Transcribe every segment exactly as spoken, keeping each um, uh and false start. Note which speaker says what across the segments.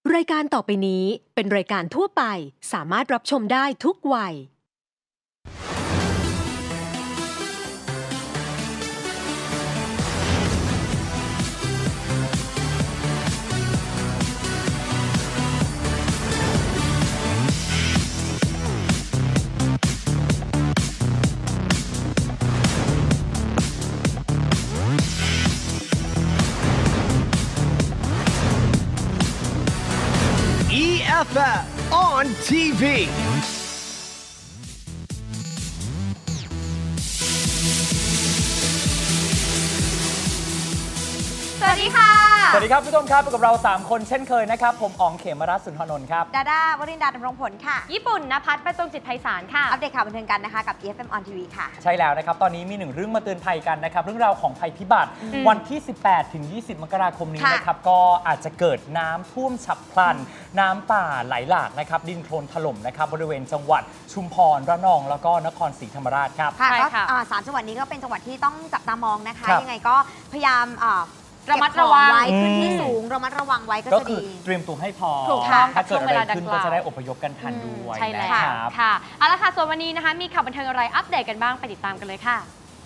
Speaker 1: รายการต่อไปนี้เป็นรายการทั่วไปสามารถรับชมได้ทุกวัย
Speaker 2: E F F on ที วี
Speaker 3: สวัสดีค่ะ
Speaker 4: สวัสดีครับผู้ชมครับกับเราสามคนเช่นเคยนะครับผมอ๋องเขมรัตน์สุนทรนนท์ครับ
Speaker 3: ดาดาวรินดาดำรงผลค่ะญี่ปุ่นณภัทรประจงจิตไพศาลค่ะอัปเดตข่าวบันเทิงกันนะคะกับ อี เอฟ เอ็ม on ที วี ค่ะ
Speaker 4: ใช่แล้วนะครับตอนนี้มีหนึ่งเรื่องมาเตือนภัยกันนะครับเรื่องราวของภัยพิบัติวันที่ สิบแปดถึงยี่สิบ มกราคมนี้นะครับก็อาจจะเกิดน้ำท่วมฉับพลันน้ำป่าไหลหลากนะครับดินโคลนถล่มนะครับบริเวณจังหวัดชุมพรระนองแล้วก็นครศรีธรรมราชครับ
Speaker 3: ใช่ค่ะสามจังหวัดนี้ก็เป็นจังหวัดที่ต้องจับตามองนะคะยังไงก็พยายามระมัดระวังไว้พื้นที่สูงระมัดระวังไว้ก็จะดี
Speaker 4: ก็คือเตรียมตัวให้พอ
Speaker 3: ถ้า
Speaker 4: เกิดอะไรขึ้นก็จะได้อพยพกันทันด้วย
Speaker 3: ใช่แล้วค่ะเอาละค่ะส่วนวันนี้นะคะมีข่าวบันเทิงอะไรอัปเดตกันบ้างไปติดตามกันเลยค่ะ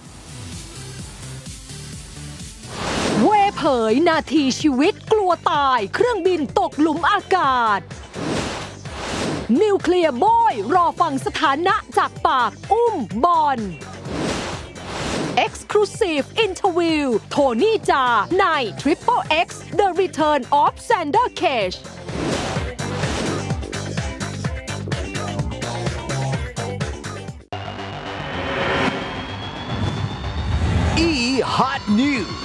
Speaker 1: เว่ยเผยนาทีชีวิตกลัวตายเครื่องบินตกหลุมอากาศนิวเคลียร์บอยรอฟังสถานะจากปากอุ้มบอลExclusive Interview โทนี่จาใน Triple X The Return of Xander Cage
Speaker 2: E Hot News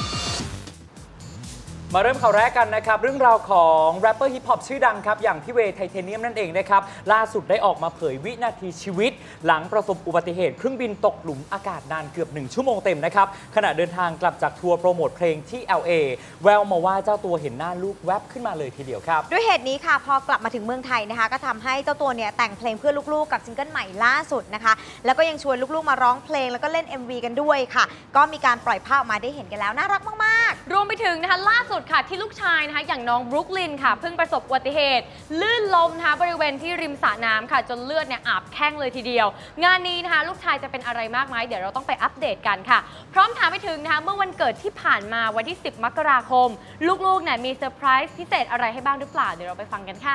Speaker 4: มาเริ่มข่าวแรกกันนะครับเรื่องราวของแรปเปอร์ฮิปฮอปชื่อดังครับอย่างพี่เวย์ไทเทเนียมนั่นเองนะครับล่าสุดได้ออกมาเผยวินาทีชีวิตหลังประสบอุบัติเหตุเครื่องบินตกหลุมอากาศนานเกือบหนึ่งชั่วโมงเต็มนะครับขณะเดินทางกลับจากทัวร์โปรโมทเพลงที่ แอล เอ แววมาว่าเจ้าตัวเห็นหน้าลูกแวบขึ้นมาเลยทีเดียวครับ
Speaker 3: ด้วยเหตุนี้ค่ะพอกลับมาถึงเมืองไทยนะคะก็ทำให้เจ้าตัวเนี่ยแต่งเพลงเพื่อลูกๆกับซิงเกิลใหม่ล่าสุดนะคะแล้วก็ยังชวนลูกๆมาร้องเพลงแล้วก็เล่น เอ็ม วี กันด้วยค่ะก็มีการปล่อยภาพออกมาได้เห็นกันแล้วน่ารักมากๆรวมไปถึงนะคะล่าสุดค่ะที่ลูกชายนะคะอย่างน้องบรุกลินค่ะเพิ่งประสบอุบัติเหตุลื่นล้มนะคะบริเวณที่ริมสระน้ำค่ะจนเลือดเนี่ยอาบแข้งเลยทีเดียวงานนี้นะคะลูกชายจะเป็นอะไรมากไหมเดี๋ยวเราต้องไปอัปเดตกันค่ะพร้อมถามไปถึงนะคะเมื่อวันเกิดที่ผ่านมาวันที่สิบมกราคมลูกๆเนี่ยมีเซอร์ไพรส์พิเศษอะไรให้บ้างหรือเปล่าเดี๋ยวเราไปฟังกันค่ะ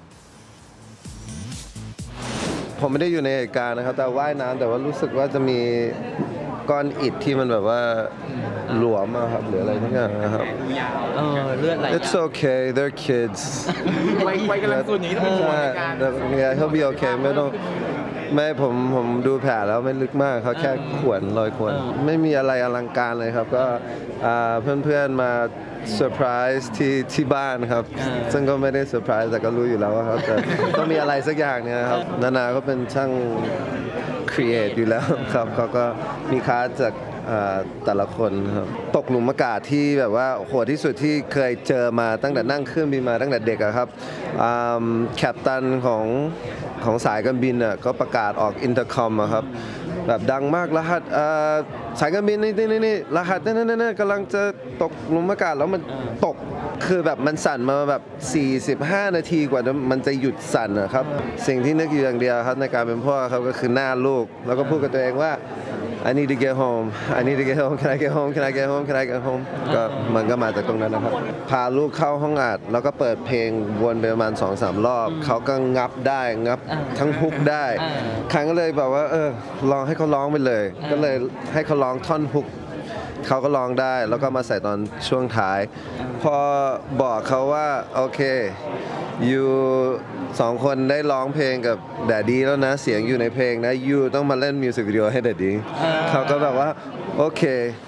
Speaker 5: ผมไม่ได้อยู่ในเหตุการณ์นะครับแต่ว่ายน้ำแต่ว่ารู้สึกว่าจะมีก้อนอิฐที่มันแบบว่าหลวมอะครับหรืออะไรทุกอย่างนะครับ
Speaker 4: เออเลือดไหล
Speaker 5: It's okay they're kids
Speaker 4: ไว้ไว้กำลังส่วนนี้ต้องเป็นห่วงในการ
Speaker 5: เนี่ยเขา be okay ไม่ต้องไม่ผมผมดูแผลแล้วไม่ลึกมากเขาแค่ข่วนรอยข่วนไม่มีอะไรอลังการเลยครับก็เพื่อนๆมาเซอร์ไพรส์ที่ที่บ้านครับซึ่งก็ไม่ได้เซอร์ไพรส์แต่ก็รู้อยู่แล้วว่าครับแต่ต้องมีอะไรสักอย่างเนี่ยครับนานาก็เป็นช่างครีเอทอยู่แล้วครับเขาก็มีคลาสจากแต่ละคนครับตกหลุมอากาศที่แบบว่าโหดที่สุดที่เคยเจอมาตั้งแต่นั่งเครื่องบินมาตั้งแต่เด็กอะครับแคปตันของของสายการบินอะก็ประกาศออกอินเตอร์คอมอะครับแบบดังมากรหัสสายการบินนี่นี่นี่รหัสนั่นนั่นนั่นกำลังจะตกหลุมอากาศแล้วมันตกคือแบบมันสั่นมาแบบสี่สิบห้านาทีกว่ามันจะหยุดสั่นนะครับสิ่งที่นึกอยู่อย่างเดียวครับในการเป็นพ่อครับก็คือหน้าลูกแล้วก็พูดกับตัวเองว่าI need to get home I need to get home Can I get home Can I get home Can I get home ก็มันก็มาจากตรงนั้นนะครับพาลูกเข้าห้องอัดแล้วก็เปิดเพลงวนไปประมาณ สองสาม รอบเขาก็งับได้งับทั้งฮุกได้ครั้งก็เลยแบบว่าเออลองให้เขาร้องไปเลยก็เลยให้เขาร้องท่อนฮุกเขาก็ร้องได้แล้วก็มาใส่ตอนช่วงท้ายพอบอกเขาว่าโอเคยูสองคนได้ร้องเพลงกับแดดดี้แล้วนะเสียงอยู่ในเพลงนะยูต้องมาเล่นมิวสิกวิดีโอให้แดดดี้เขาก็แบบว่าโอเค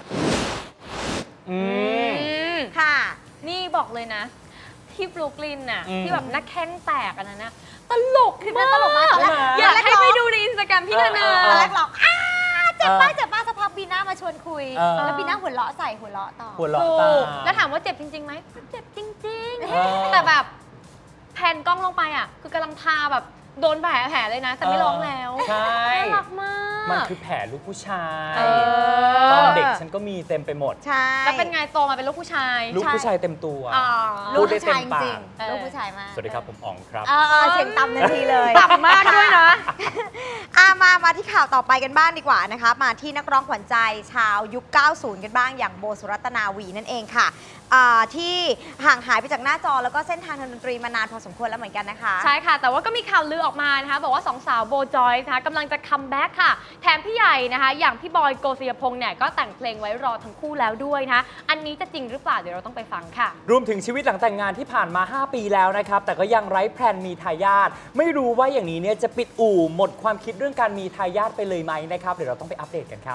Speaker 3: อืมค่ะนี่บอกเลยนะที่บรุกลินน่ะที่แบบนักแข้งแตกอันนั้นนะตลกมากตลกมากอยากให้ไปดูในอินสตาแกรมพี่นานาตอนแรกหรอกเจ็บป้าเจ็บป้าสักพักบีน่ามาชวนคุยแล้วบีน่าหัวเราะใส่หัวเราะต่อ
Speaker 4: หัวเราะต่อ
Speaker 3: แล้วถามว่าเจ็บจริงๆไหมเจ็บจริงๆแต่แบบแผ่นกล้องลงไปอ่ะคือกำลังทาแบบโดนแผลแผลเลยนะแต่ไม่ร้องแล้ว
Speaker 4: ใช่
Speaker 3: น่ารักมาก
Speaker 4: มันคือแผลลูกผู้ชาย
Speaker 3: เออ
Speaker 4: ตอนเด็กฉันก็มีเต็มไปหมด
Speaker 3: ใช่
Speaker 6: แล้วเป็นไงโตมาเป็นลูกผู้ชาย
Speaker 4: ลูกผู้ชายเต็มตัว
Speaker 6: อ๋อ
Speaker 3: ลูก
Speaker 4: ได้
Speaker 3: ผู้
Speaker 4: เต็
Speaker 3: ชาย
Speaker 4: ม
Speaker 3: จ
Speaker 4: ปาก
Speaker 3: ริง
Speaker 6: เออ
Speaker 3: ๆลูกผู้ชายมาก
Speaker 4: สวัสดีครับผมอ๋องครับ
Speaker 3: เออเสียงต่ำทันทีเลย
Speaker 6: ต่ำมากด้วยนะ
Speaker 3: อ่ะมามาที่ข่าวต่อไปกันบ้างดีกว่านะคะมาที่นักร้องขวัญใจชาวยุค เก้าสิบ กันบ้างอย่างโบสุรัตนาวีนั่นเองค่ะอ่าที่ห่างหายไปจากหน้าจอแล้วก็เส้นทางทางดนตรีมานานพอสมควรแล้วเหมือนกันนะคะ
Speaker 6: ใช่ค่ะ แต่ว่าก็มีข่าวลือออกมานะคะบอกว่าสองสาวโบจอยส์นะคะกำลังจะคัมแบ็กค่ะ แถมพี่ใหญ่นะคะอย่างพี่บอยโกศิยพงษ์เนี่ยก็แต่งเพลงไว้รอทั้งคู่แล้วด้วยนะคะอันนี้จะจริงหรือเปล่าเดี๋ยวเราต้องไปฟังค่ะ
Speaker 4: รวมถึงชีวิตหลังแต่งงานที่ผ่านมา ห้า ปีแล้วนะครับ แต่ก็ยังไร้แพลนมีทายาทไม่รู้ว่าอย่างนี้เนี่ยจะปิดอู่หมดความคิดเรื่องการมีทายาทไปเลยไหมนะครับ เดี๋ยวเราต้องไปอัปเดตกันครับ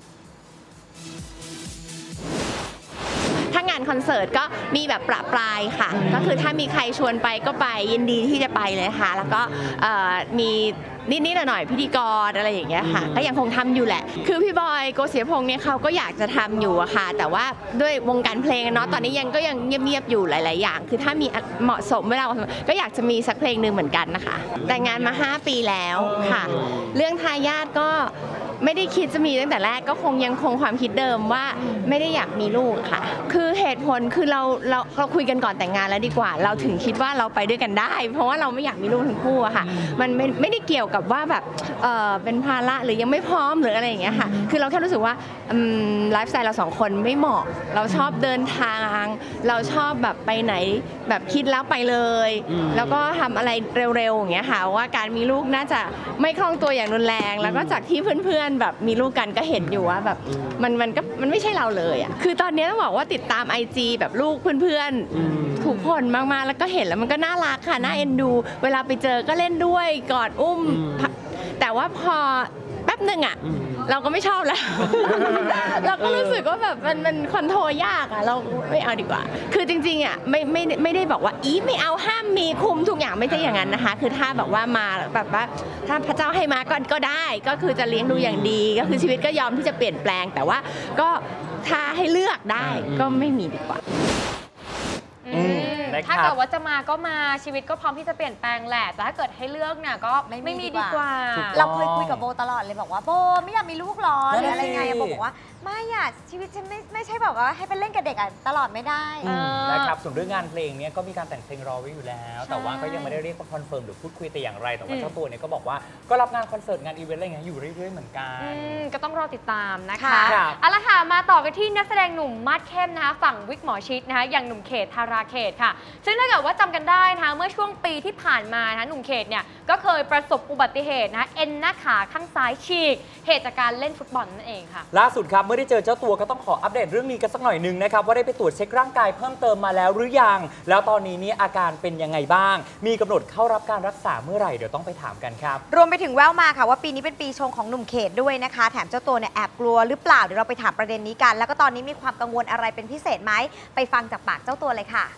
Speaker 7: ถ้างานคอนเสิร์ตก็มีแบบประปรายค่ะ ก็คือถ้ามีใครชวนไปก็ไปยินดีที่จะไปเลยค่ะ แล้วก็เอ่อมีนิดๆหน่อยๆพิธีกรอะไรอย่างเงี้ยค่ะ ก็ยังคงทำอยู่แหละ คือพี่บอยโกศิยพงษ์เนี่ยเขาก็อยากจะทำอยู่อะค่ะ แต่ว่าด้วยวงการเพลงเนาะตอนนี้ยังก็ยังเงียบๆอยู่หลาย ๆ อย่าง คือถ้ามีเหมาะสมเวลาก็อยากจะมีสักเพลงหนึ่งเหมือนกันนะคะ แต่งงานมาห้าปีแล้วค่ะ เรื่องทายาทก็ไม่ได้คิดจะมีตั้งแต่แรกก็คงยังคงความคิดเดิมว่าไม่ได้อยากมีลูกค่ะ คือเหตุผลคือเราเราเราคุยกันก่อนแต่งงานแล้วดีกว่า เราถึงคิดว่าเราไปด้วยกันได้ เพราะว่าเราไม่อยากมีลูกทั้งคู่อะค่ะ มันไม่ไม่ได้เกี่ยวกับว่าแบบเออเป็นภาระหรือยังไม่พร้อมหรืออะไรอย่างเงี้ยค่ะ คือเราแค่รู้สึกว่าไลฟ์สไตล์เราสองคนไม่เหมาะ เราชอบเดินทาง เราชอบแบบไปไหนแบบคิดแล้วไปเลย แล้วก็ทำอะไรเร็วๆอย่างเงี้ยค่ะว่าการมีลูกน่าจะไม่คล่องตัวอย่างรุนแรง แล้วก็จากที่เพื่อนๆแบบมีลูกกันก็เห็นอยู่ว่าแบบมันมันก็มันไม่ใช่เราเลยอ่ะคือตอนนี้ต้องบอกว่าติดตาม ไอ จี แบบลูกเพื่อนๆทุกคนมากๆแล้วก็เห็นแล้วมันก็น่ารักค่ะน่าเอ็นดู เวลาไปเจอก็เล่นด้วยกอดอุ้ม แต่ว่าพอแป๊บหนึ่งอ่ะเราก็ไม่ชอบแล้ว เราก็รู้สึกว่าแบบมันมันคอนโทรลยากอ่ะเราไม่เอาดีกว่า คือจริงๆอ่ะไม่ไม่ไม่ได้บอกว่าอีไม่เอาห้ามมีคุมทุกอย่างไม่ใช่อย่างนั้นนะคะ คือถ้าแบบว่ามาแบบว่าถ้าพระเจ้าให้มาก็ก็ได้ก็คือจะเลี้ยงดูอย่างดี ก็คือชีวิตก็ยอมที่จะเปลี่ยนแปลง แต่ว่าก็ถ้าให้เลือกได้ก็ไม่มีดีกว่า
Speaker 6: อืม
Speaker 4: นะครับ
Speaker 6: ถ้าเกิดว่าจะมาก็มาชีวิตก็พร้อมที่จะเปลี่ยนแปลงแหละ แต่ถ้าเกิดให้เลือกเนี่ยก็
Speaker 3: ไม่มี
Speaker 6: ไม่มี
Speaker 3: ดี
Speaker 6: ดี
Speaker 3: ก
Speaker 6: ก
Speaker 3: ว่า
Speaker 6: ว่า
Speaker 3: เราเคยคุยกับโบตลอดเลยบอกว่าโบไม่อยากมีลูกหรอห
Speaker 4: นั่
Speaker 3: รื
Speaker 4: น
Speaker 3: อ
Speaker 4: น่ะ
Speaker 3: อะไรไง
Speaker 4: สิ
Speaker 3: โบบอกว่าไม่อะชีวิตฉันไม่ไม่ใช่แบบว่าให้ไปเล่นกับเด็กอะตลอดไม่ได้
Speaker 6: เออ
Speaker 4: นะครับส่วนเรื่องงานเพลงเนี้ยก็มีการแต่งเพลงรอไว้อยู่แล้ว
Speaker 3: ใช่
Speaker 4: แต่ว่าก็ยังไม่ได้เรียกว่าคอนเฟิร์มหรือพูดคุยแต่อย่างไร แต่ว่า
Speaker 6: อืม
Speaker 4: เจ้าตัวเนี่ยก็บอกว่าก็รับงานคอนเสิร์ตงานอีเวนต์อะไรเงี้ยอยู่เรื่อยๆเหมือนกัน
Speaker 6: อืมก็ต้องรอติดตามนะคะ
Speaker 3: ค่ะ
Speaker 4: ครับ
Speaker 6: เอาละค่ะมาต่อกันที่นักแสดงหนุ่มมาดเข้มนะคะฝั่งวิกหมอชิดนะคะอย่างหนุ่มเขตธาราเขตค่ะ ซึ่งถ้าเกิดว่าจำกันได้นะคะเมื่อช่วงปีที่ผ่านมานะคะหนุ่มเขตเนี่ยก็เคยประสบอุบัติเหตุนะคะเอ็นหน้าขาข้างซ้ายฉีกเหตุจากการเล่นฟุตบอลนั่นเองค่ะ
Speaker 4: ล่าสุดครับเมื่อได้เจอเจ้าตัวก็ต้องขออัปเดตเรื่องนี้กันสักหน่อยหนึงนะครับว่าได้ไปตรวจเช็คร่างกายเพิ่มเติมมาแล้วหรือยังแล้วตอนนี้นี่อาการเป็นยังไงบ้าง มีกำหนดเข้ารับการรักษาเมื่อไหร่เดี๋ยวต้องไปถามกันครับ
Speaker 3: รวมไปถึงแววมาค่ะว่าปีนี้เป็นปีชงของหนุ่มเขตด้วยนะคะ แถมเจ้าตัวเนี่ยแอบกลัวหรือเปล่าเดี๋ยวเราไปถามประเด็นนี้กัน แล้วก็ตอนนี้มีความกังวลอะไรเป็นพิเศษไหมไปฟังจากปากเจ้าตัวเลยค่ะ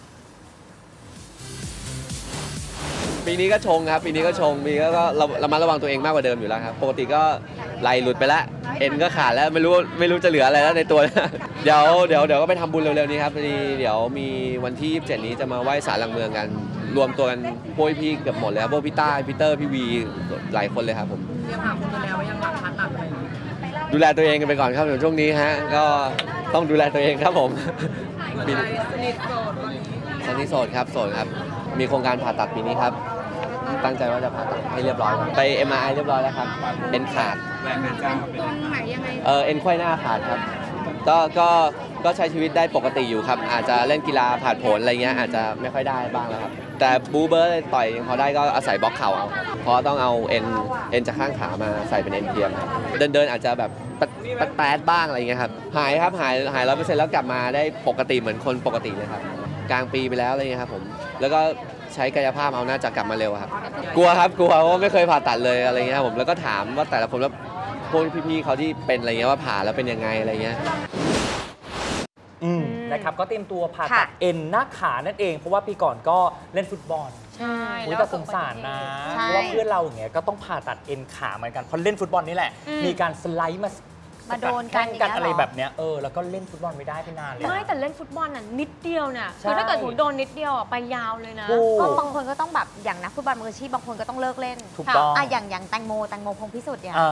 Speaker 8: ปีนี้ก็ชงครับปีนี้ก็ชงปีนี้ก็เราเรามาระวังตัวเองมากกว่าเดิมอยู่แล้วครับปกติก็ไหลหลุดไปแล้วเอ็นก็ขาดแล้วไม่รู้ไม่รู้จะเหลืออะไรแล้วในตัว เดี๋ยวเดี๋ยวเดี๋ยวก็ไปทำบุญเร็วๆนี้ครับพอดีเดี๋ยวมีวันที่ยี่สิบเจ็ดนี้จะมาไหว้ศาลหลักเมืองกัน รวมตัวกันพวกพี่เกือบหมดเลยครับพวกพี่ต้าพี่เตอร์พี่วีหลายคนเลยครับผมดูแลตัวเองกันไปก่อนครับเดี๋ยวช่วงนี้ฮะก็ต้องดูแลตัวเองครับผมปีนี้ตอนนี้โสดครับโสดครับมีโครงการผ่าตัดปีนี้ครับตั้งใจว่าจะผ่าตัดให้เรียบร้อยไป เอ็ม อาร์ ไอ เรียบร้อยแล้วครับเอ็นขาดเออเอ็นไขว้หน้าขาดครับก็ก็ก็ใช้ชีวิตได้ปกติอยู่ครับอาจจะเล่นกีฬาผ่านผลอะไรเงี้ยอาจจะไม่ค่อยได้บ้างแล้วครับแต่บูเบอร์ต่อยยังพอได้ก็อาศัยบล็อกเข่าเอาเพราะต้องเอาเอ็นเอ็นจากข้างขามาใส่เป็นเอ็นเทียมครับเดินเดินอาจจะแบบปัดแป๊ดบ้างอะไรเงี้ยครับหายครับหายหายร้อยเปอร์เซ็นต์แล้วกลับมาได้ปกติเหมือนคนปกติเลยครับกลางปีไปแล้วอะไรเงี้ยครับผมแล้วก็ใช้กายภาพเอาน่าจะกลับมาเร็วครับกลัวครับกลัวเพราะว่าไม่เคยผ่าตัดเลยอะไรเงี้ยครับผมแล้วก็ถามว่าแต่ละคนว่าพวกพี่ๆเขาที่เป็นอะไรเงี้ยว่าผ่าแล้วเป็นยังไงอะไรเงี้ย
Speaker 4: อืมนะครับก็เตรียมตัวผ่าตัด
Speaker 3: ค่ะ
Speaker 4: เอ็นหน้าขานั่นเอง เพราะว่าปีก่อนก็เล่นฟุตบอล
Speaker 6: ใช่
Speaker 4: อุ๊ย
Speaker 6: แล้ว
Speaker 4: แต่สงสารนะ
Speaker 3: ใช่
Speaker 4: เพราะว่าเพื่อนเราอย่างเงี้ยก็ต้องผ่าตัดเอ็นขาเหมือนกันเพราะเล่นฟุตบอลนี่แหละ
Speaker 6: อืม
Speaker 4: มีการสไลด์มา
Speaker 3: มาโดนกัน
Speaker 4: แข่งกัน
Speaker 3: อย่างเงี้ย
Speaker 4: อะไร
Speaker 3: เหรอ
Speaker 4: แบบเนี้ยเออแล้วก็เล่นฟุตบอลไม่ได้ไปนานเลย
Speaker 6: ไม่แต่เล่นฟุตบอลน่ะนิดเดียวเนี่ย
Speaker 4: ใช่
Speaker 6: คือถ้าเกิดถูโดนนิดเดียวอ่ะไปยาวเลยนะ
Speaker 4: ถูก
Speaker 3: ก็บางคนก็ต้องแบบอย่างนักฟุตบอลมืออาชีพบางคนก็ต้องเลิกเล่น
Speaker 4: ถูกต้อง
Speaker 3: อ่ะอย่างอย่างแตงโมแตงโมพงษ์พิสุทธิ์เนี่ย
Speaker 4: อ่า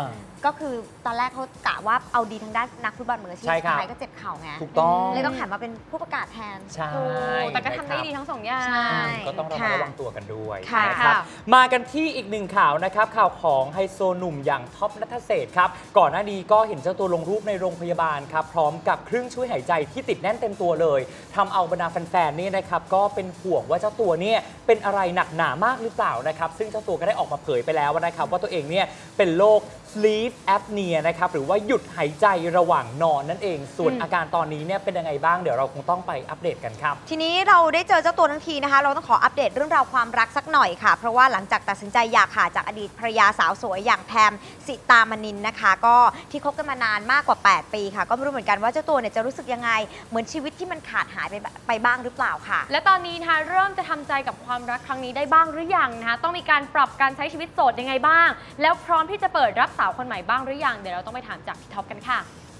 Speaker 3: ก็คือตอนแรกเขากะว่าเอาดีทางด้านนักฟุตบอลมืออาชีพ
Speaker 4: ใช่
Speaker 3: สุ
Speaker 4: ครั
Speaker 3: ด
Speaker 4: บ
Speaker 3: ท้ายก็เจ็บเข่าไง
Speaker 4: ถูกต้อง
Speaker 3: เลยต้องหันมาเป็นผู้ประกาศแทน
Speaker 4: ใช่
Speaker 6: โอ้แต่ก็ทำได้ดีทั้งสองอย่าง
Speaker 3: ใช่
Speaker 4: ก็ต้องระมัดระวังตัวกันด้วย
Speaker 3: ค่ะ
Speaker 4: นะครับมากันที่อีกหนึ่งข่าวนะครับข่าวของไฮโซหนุ่มอย่างท็อปณัฐเศรษฐ์ครับก่อนหน้านี้ก็เห็นเจ้าตัวลงรูปในโรงพยาบาลครับพร้อมกับเครื่องช่วยหายใจที่ติดแน่นเต็มตัวเลยทำเอาบรรดาแฟนๆนี่นะครับก็เป็นห่วงว่าเจ้าตัวเนี่ยเป็นอะไรหนักหนามากหรือเปล่านะครับซึ่งเจ้าตัวก็ได้ออกมาเผยไปแล้วนะครับว่าตัวเองเนี่ยเป็นโรค sleep apnea นะครับหรือว่าหยุดหายใจระหว่างนอนนั่นเองส่วนอาการตอนนี้เนี่ยเป็นยังไงบ้างเดี๋ยวเราคงต้องไปอัปเดตกันครับ
Speaker 3: ทีนี้เราได้เจอเจ้าตัวทั้งทีนะคะเราต้องขออัปเดตเรื่องราวความรักสักหน่อยค่ะเพราะว่าหลังจากตัดสินใจหย่าขาดจากอดีตภรรยาสาวสวยอย่างแพมสิตามนินนะคะก็ที่คบกันมานานมากกว่าแปดปีค่ะก็ไม่รู้เหมือนกันว่าเจ้าตัวเนี่ยจะรู้สึกยังไงเหมือนชีวิตที่มันขาดหายไปไปบ้างหรือเปล่าค่ะ
Speaker 6: และตอนนี้นะคะเริ่มจะทำใจกับความรักครั้งนี้ได้บ้างหรือยังนะคะต้องมีการปรับการใช้ชีวิตโสดยังไงบ้างแล้วพร้อมที่จะเปิดรับสาวคนใหม่บ้างหรือยังเดี๋ยวเราต้องไปถามจากพี่ท็อปกันค่ะ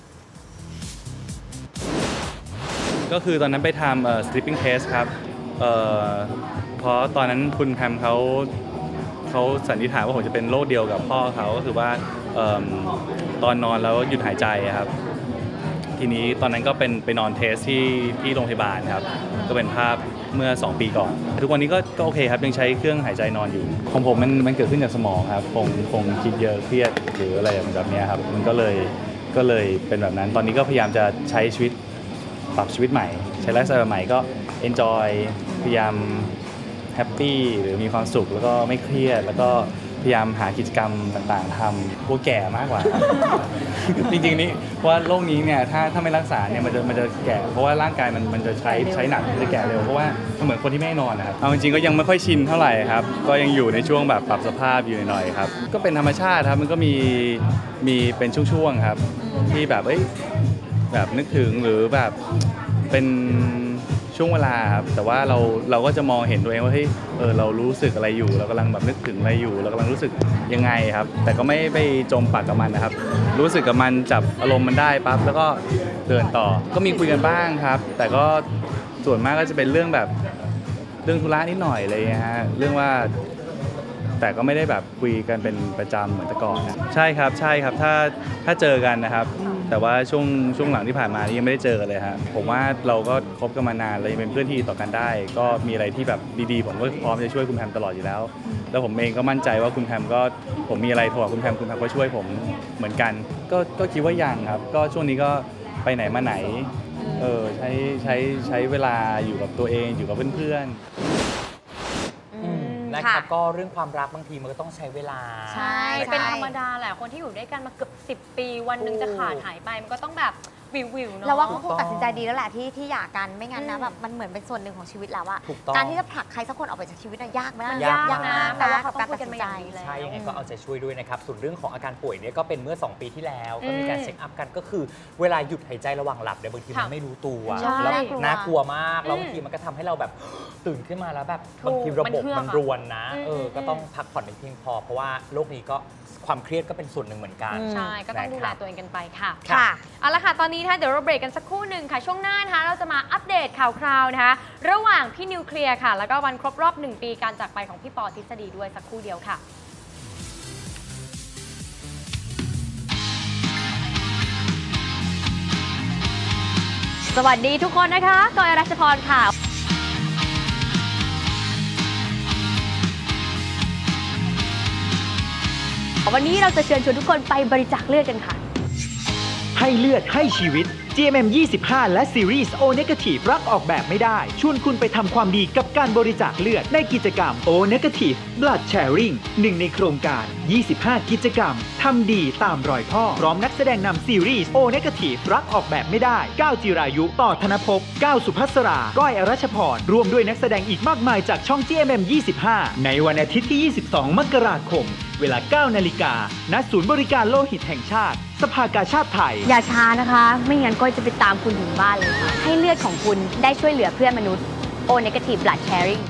Speaker 9: ก็คือตอนนั้นไปทำเอ่อ sleeping test ครับเอ่อเพราะตอนนั้นคุณแพมเขาเขาสันนิษฐานว่าผมจะเป็นโรคเดียวกับพ่อเขาก็คือว่าเอิ่มตอนนอนแล้วหยุดหายใจครับทีนี้ตอนนั้นก็เป็นไปนอนเทสที่ที่โรงพยาบาลครับก็เป็นภาพเมื่อสองปีก่อนทุกวันนี้ก็ก็โอเคครับยังใช้เครื่องหายใจนอนอยู่ของผมมันมันเกิดขึ้นจากสมองครับคงคงคิดเยอะเครียดหรืออะไรแบบนี้ครับมันก็เลยก็เลยเป็นแบบนั้นตอนนี้ก็พยายามจะใช้ชีวิตปรับชีวิตใหม่ใช้ไลฟ์สไตล์ใหม่ก็ enjoy พยายามแฮปปี้หรือมีความสุขแล้วก็ไม่เครียดแล้วก็พยายามหากิจกรรมต่างๆทำกลัวแก่มากกว่า จริงๆนี่ว่าโรคนี้เนี่ยถ้าถ้าไม่รักษาเนี่ยมันจะมันจะแก่เพราะว่าร่างกายมันมันจะใช้ใช้หนักมันจะแก่เร็วเพราะว่ามันเหมือนคนที่ไม่นอนนะครับเอาจริงๆก็ยังไม่ค่อยชินเท่าไหร่ครับก็ยังอยู่ในช่วงแบบปรับสภาพอยู่หน่อยๆครับก็เป็นธรรมชาติครับมันก็มีมีเป็นช่วงๆครับที่แบบเอ้ยแบบนึกถึงหรือแบบเป็นช่วงเวลาครับแต่ว่าเราเราก็จะมองเห็นตัวเองว่าเฮ้ยเออเรารู้สึกอะไรอยู่เรากำลังแบบนึกถึงอะไรอยู่เรากำลังรู้สึกยังไงครับแต่ก็ไม่ไปจมปักกับมันนะครับรู้สึกกับมันจับอารมณ์มันได้ปั๊บแล้วก็เดินต่อก็มีคุยกันบ้างครับแต่ก็ส่วนมากก็จะเป็นเรื่องแบบเรื่องธุระนิดหน่อยอะไรอย่างเงี้ยฮะเรื่องว่าแต่ก็ไม่ได้แบบคุยกันเป็นประจำเหมือนแต่ก่อนนะใช่ครับใช่ครับถ้าถ้าเจอกันนะครับแต่ว่าช่วงช่วงหลังที่ผ่านมานี่ยังไม่ได้เจอกันเลยฮะผมว่าเราก็คบกันมานานเรายังเป็นเพื่อนที่ต่อกันได้ก็มีอะไรที่แบบดีๆผมก็พร้อมจะช่วยคุณแพมตลอดอยู่แล้วแล้วผมเองก็มั่นใจว่าคุณแพมก็ผมมีอะไรโทรหาคุณแพมคุณแพมก็ช่วยผมเหมือนกันก็ก็คิดว่ายังครับก็ช่วงนี้ก็ไปไหนมาไหนเออใช้ใช้ใช้เวลาอยู่กับตัวเองอยู่กับเพื่อนๆ
Speaker 4: นะครับก็เรื่องความรักบางทีมันก็ต้องใช้เวลา
Speaker 3: ใช่
Speaker 6: เป็นธรรมดาแหละคนที่อยู่ด้วยกันมาเกือบสิบปีวันหนึ่งจะขาดหายไปมันก็ต้องแบบวิววิวเนาะ
Speaker 3: เราว่าเขาคงตัดสินใจดีแล้วแหละที่ที่หย่ากันไม่งั้นนะแบบมันเหมือนเป็นส่วนหนึ่งของชีวิตแล้วอะการที่จะผลักใครสักคนออกไปจากชีวิตน่ะยากมาก
Speaker 6: ยากนะแต่ว่าเขาต้องคุยกันมาอย่าง
Speaker 3: ดี
Speaker 6: แล้ว
Speaker 4: ใช่ยังไงก็เอาใจช่วยด้วยนะครับส่วนเรื่องของอาการป่วยเนี่ยก็เป็นเมื่อสองปีที่แล้วก็มีการเช็คอัพกันก็คือเวลาหยุดหายใจระหว่างหลับเนี่ยบางทีมันไม่รู้ตัวแล้วน่ากลัวมากแล้วบางทีมันก็ทำให้เราแบบตื่นขึ้นมาแล้วแบบบางทีระบบมันรวนนะเออก็ต้องพักผ่อนให้เพียงพอเพราะว่าโรคนี้ก็ความเครียดก็เป็นส่วนหนึ่งเหมือนกัน
Speaker 6: ใช่ก็ต้องดูแลตัวเองกันไปค่ะ
Speaker 3: ค่ะ
Speaker 6: เอาละค่ะตอนนี้นะคะเดี๋ยวเราเบรกกันสักครู่หนึ่งค่ะช่วงหน้านะคะเราจะมาอัปเดตข่าวคราวนะคะระหว่างพี่นิวเคลียร์ค่ะแล้วก็วันครบรอบหนึ่งปีการจากไปของพี่ปอทฤษฎีด้วยสักครู่เดียวค่ะสวัสดีทุกคนนะคะกอยรัชพรค่ะวันนี้เราจะเชิญชวนทุกคนไปบริจาคเลือดกันค่ะ
Speaker 2: ให้เลือดให้ชีวิต จี เอ็ม เอ็ม ยี่สิบห้า และซีรีส์ O Negative รักออกแบบไม่ได้ชวนคุณไปทำความดีกับการบริจาคเลือดในกิจกรรม O Negative Blood Sharing หนึ่งในโครงการ ยี่สิบห้า กิจกรรมทำดีตามรอยพ่อพร้อมนักแสดงนำซีรีส์ O Negative รักออกแบบไม่ได้ก้าวจิรายุต่อธนภพก้าวสุภัสราก้อยอรัชพรรวมด้วยนักแสดงอีกมากมายจากช่อง จี เอ็ม เอ็ม ยี่สิบห้า ในวันอาทิตย์ที่ ยี่สิบสอง มกราคมเวลา เก้า นาฬิกาณศูนย์บริการโลหิตแห่งชาติสภากาชาดไทย
Speaker 10: อย่าช้านะคะไม่งั้นก้อยจะไปตามคุณถึงบ้านเลยค่ะให้เลือดของคุณได้ช่วยเหลือเพื่อนมนุษย์ O Negative Blood Sharing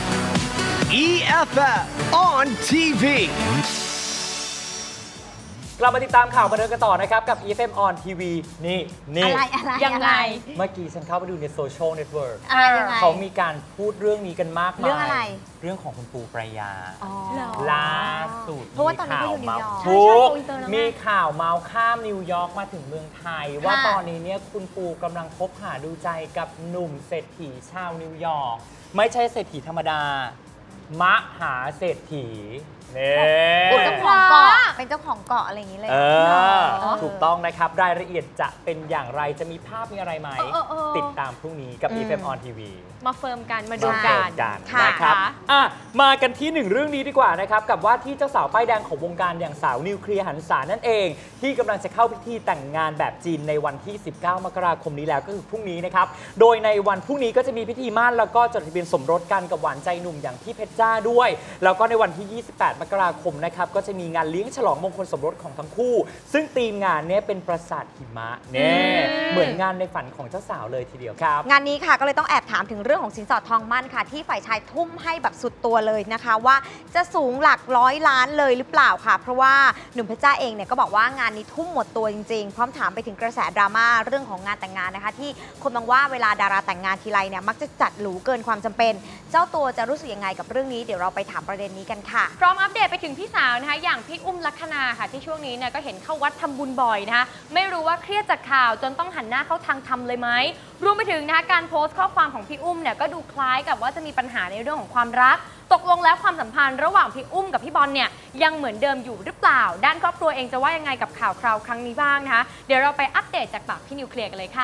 Speaker 2: E F F on ที วี
Speaker 4: กลับมาติดตามข่าวบันเทิงกันต่อนะครับกับ อี เอฟ เอ็ม on ที วี นี่นี่
Speaker 3: อะไรอะไร
Speaker 6: ยังไง
Speaker 4: เมื่อกี้ฉันเข้าไปดูในโซเชียลเน็ตเวิร์ก
Speaker 3: อะไรยังไง
Speaker 4: เขามีการพูดเรื่องนี้กันมากมาย
Speaker 3: เรื่องอะไร
Speaker 4: เรื่องของคุณปูปรายา
Speaker 3: อ๋อ
Speaker 4: ล่าสุด
Speaker 3: เพราะว่าตอนนี้เขาอยู่นิวยอร์ก
Speaker 4: ถูก
Speaker 6: ใช่ใช่เขาอินเตอร์แล้วไง
Speaker 4: มีข่าวเมาส์ข้ามนิวยอร์กมาถึงเมืองไทย ว่า
Speaker 3: ค่ะ
Speaker 4: ตอนนี้เนี่ยคุณปูกำลังคบหาดูใจกับหนุ่มเศรษฐีชาวนิวยอร์กไม่ใช่เศรษฐีธรรมดามหาเศรษฐีเนี่
Speaker 3: เป็นเจ้าของเกาะเป็นเจ้าของเกาะอะไรอย่างนี้เลย
Speaker 4: เออ
Speaker 3: เนอะ
Speaker 4: ถูกต้องนะครับ รายละเอียดจะเป็นอย่างไรจะมีภาพมีอะไรไหม
Speaker 6: เออเออเออ
Speaker 4: ติดตามพรุ่งนี้กับ
Speaker 3: อืม
Speaker 4: อี เอฟ เอ็ม on ที วี
Speaker 6: มาเฟิร์มกันมาดู
Speaker 4: มา
Speaker 6: กั
Speaker 4: เปิ
Speaker 6: น
Speaker 4: ดกัน
Speaker 3: ค่ะ
Speaker 4: นะครับอ่ะมากันที่หนึ่งเรื่องนี้ดีกว่านะครับกับว่าที่เจ้าสาวป้ายแดงของวงการอย่างสาวนิวเคลียร์หันษานั่นเอง ที่กำลังจะเข้าพิธีแต่งงานแบบจีนในวันที่ สิบเก้า มกราคมนี้แล้วก็คือพรุ่งนี้นะครับโดยในวันพรุ่งนี้ก็จะมีพิธีมั่นแล้วก็จดทะเบียนสมรสกันกับหวานใจหนุ่มอย่างพี่เพชรจ้าด้วย แล้วก็ในวันที่ ยี่สิบแปด มกราคมนะครับก็จะมีงานเลี้ยงฉลองมงคลสมรสของทั้งคู่ ซึ่งธีมงานเนี้เป็นปราสาทหิมะเนี่ยเหมือนงานในฝันของเจ้าสาวเลยทีเดียวครับ
Speaker 3: งานนี้ค่ะก็เลยต้องแอบถามถึงเรื่องของสินสอดทองมั่นค่ะ ที่ฝ่ายชายทุ่มให้แบบสุดตัวเลยนะคะ ว่าจะสูงหลักร้อยล้านเลยหรือเปล่าค่ะ เพราะว่าหนุ่มเพชรจ้าเองเนี่ยก็บอกว่างานนี้ทุ่มหมดตัวจริงๆ พร้อมถามไปถึงกระแสดราม่าเรื่องของงานแต่งงานนะคะ ที่คนมองว่าเวลาดาราแต่งงานทีไรเนี่ยมักจะจัดหรูเกินความจำเป็น เจ้าตัวจะรู้สึกยังไงกับเรื่องนี้เดี๋ยวเราไปถามประเด็นนี้กันค่ะ
Speaker 6: พร้อมอัปเดตไปถึงพี่สาวนะคะอย่างพี่อุ้มลักษณาค่ะที่ช่วงนี้เนี่ยก็เห็นเข้าวัดทำบุญบ่อยนะคะไม่รู้ว่าเครียดจากข่าวจนต้องหันหน้าเข้าทางธรรมเลยไหมรวมไปถึงนะคะการโพสต์ข้อความของพี่อุ้มเนี่ยก็ดูคล้ายกับว่าจะมีปัญหาในเรื่องของความรักตกลงแล้วความสัมพันธ์ระหว่างพี่อุ้มกับพี่บอลเนี่ยยังเหมือนเดิมอยู่หรือเปล่าด้านครอบครัวเองจะว่ายังไงกับข่าวคราวครั้งนี้บ้างนะคะเดี๋ยวเราไปอัปเดตจากปากพี่นิวเคลียร์กันเลยค่ะ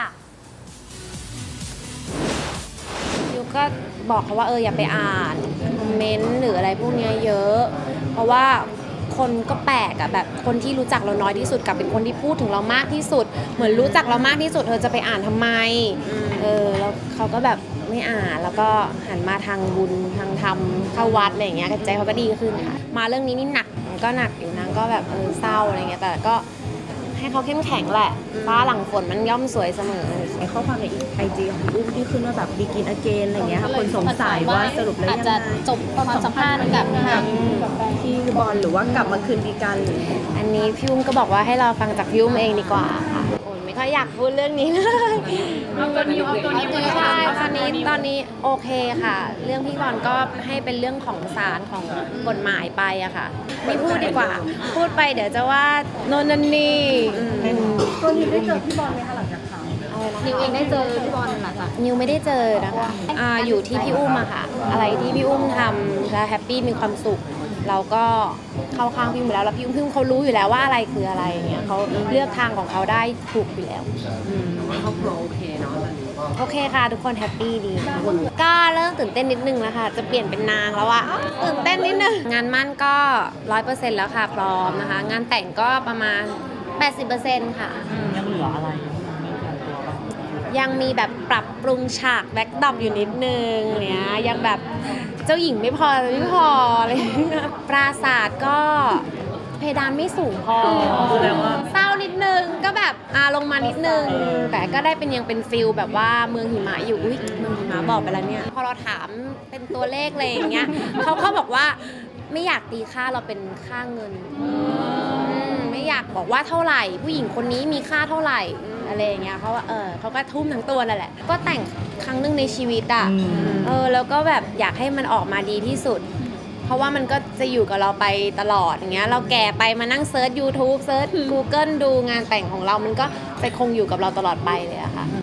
Speaker 11: นิวก็บอกเขาว่าเอออย่าไปอ่านคอมเมนต์หรืออะไรพวกนี้เยอะ เพราะว่าคนก็แปลกอะแบบคนที่รู้จักเราน้อยที่สุดกับเป็นคนที่พูดถึงเรามากที่สุด เหมือนรู้จักเรามากที่สุดเธอจะไปอ่านทำไมเออแล้วเขาก็แบบไม่อ่านแล้วก็หันมาทางบุญทางธรรมเข้าวัดอะไรอย่างเงี้ยใจเขาก็ดีขึ้นค่ะมาเรื่องนี้นี่หนักก็หนักอยู่นะก็แบบเออเศร้าอะไรเงี้ยแต่ก็ให้เขาเข้มแข็งแหละฟ้าหลังฝนมันย่อมสวยเสมอ
Speaker 12: ไอ้ข้อความในไอจีของพี่อุ้มที่ขึ้นว่าแบบบีกินอเกนอะไรเงี้ยค่ะคนสงสัยว่าสรุปแล้วยังไงอาจจะจบความสัมพันธ์กับทางพี่บอลหรือว่ากลับมาคืนดีกันหรือ
Speaker 11: อันนี้พี่อุ้มก็บอกว่าให้เราฟังจากพี่อุ้มเองดีกว่าค่ะโอ้ยไม่ค่อยอยากพูดเรื่องนี้เลยเอาตัวนิวเอาตัวนิวใช่ตอนนี้ตอนนี้โอเคค่ะ เรื่องพี่บอลก็ให้เป็นเรื่องของศาลของกฎหมายไปอะค่ะไม่พูดดีกว่าพูดไปเดี๋ยวจะว่าโนนนันนี่
Speaker 12: ตัวนิวได้เจอพี่บอลไหมคะหลังจากข่าว
Speaker 11: นิวเองได้เจอพี่บอลหลังจากนิวไม่ได้เจอนะคะอ่าอยู่ที่พี่อุ้มอะค่ะอะไรที่พี่อุ้มทำแล้วแฮปปี้มีความสุขเราก็เข้าข้างพี่อุ้มแล้วแล้วพี่อุ้มพี่อุ้มเขารู้อยู่แล้วว่าอะไรคืออะไรอย่างเงี้ยเขาเลือกทางของเขาได้ถูกอยู่แล้ว
Speaker 12: ครอบครัวโอเคเนาะ
Speaker 11: โอเคค่ะทุกคนแฮปปี้ดีก็เริ่มตื่นเต้นนิดนึงแล้วค่ะจะเปลี่ยนเป็นนางแล้วอะตื่นเต้นนิดนึงงานมั่นก็ร้อยเปอร์เซ็นต์แล้วค่ะพร้อมนะคะงานแต่งก็ประมาณ แปดสิบเปอร์เซ็นต์ ค่ะยังเหลืออะไรยังมีแบบปรับปรุงฉากแบ็คดรอปอยู่นิดนึงเนี้ยยังแบบเจ้าหญิงไม่พอไม่พออะไรปราสาทก็เพดานไม่สูงพอเศร้านิดนึงก็แบบอ่าลงมานิดนึงแต่ก็ได้เป็นยังเป็นฟิลแบบว่าเมืองหิมะอยู่อุ้ยเมืองหิมะบอกไปแล้วเนี่ยพอเราถามเป็นตัวเลขอะไรอย่างเงี้ยเขาเขาบอกว่าไม่อยากตีค่าเราเป็นค่าเงินไม่อยากบอกว่าเท่าไหร่ผู้หญิงคนนี้มีค่าเท่าไหร่อะไรอย่างเงี้ยเขาว่าเออเขาก็ทุ่มทั้งตัวนั่นแหละก็แต่งครั้งหนึ่งในชีวิตอ่ะเออแล้วก็แบบอยากให้มันออกมาดีที่สุดเพราะว่ามันก็จะอยู่กับเราไปตลอดอย่างเงี้ยเราแก่ไปมานั่งเซิร์ช ยูทูบ เซิร์ช กูเกิล ดูงานแต่งของเรามันก็จะคงอยู่กับเราตลอดไปเลยอะค่ะ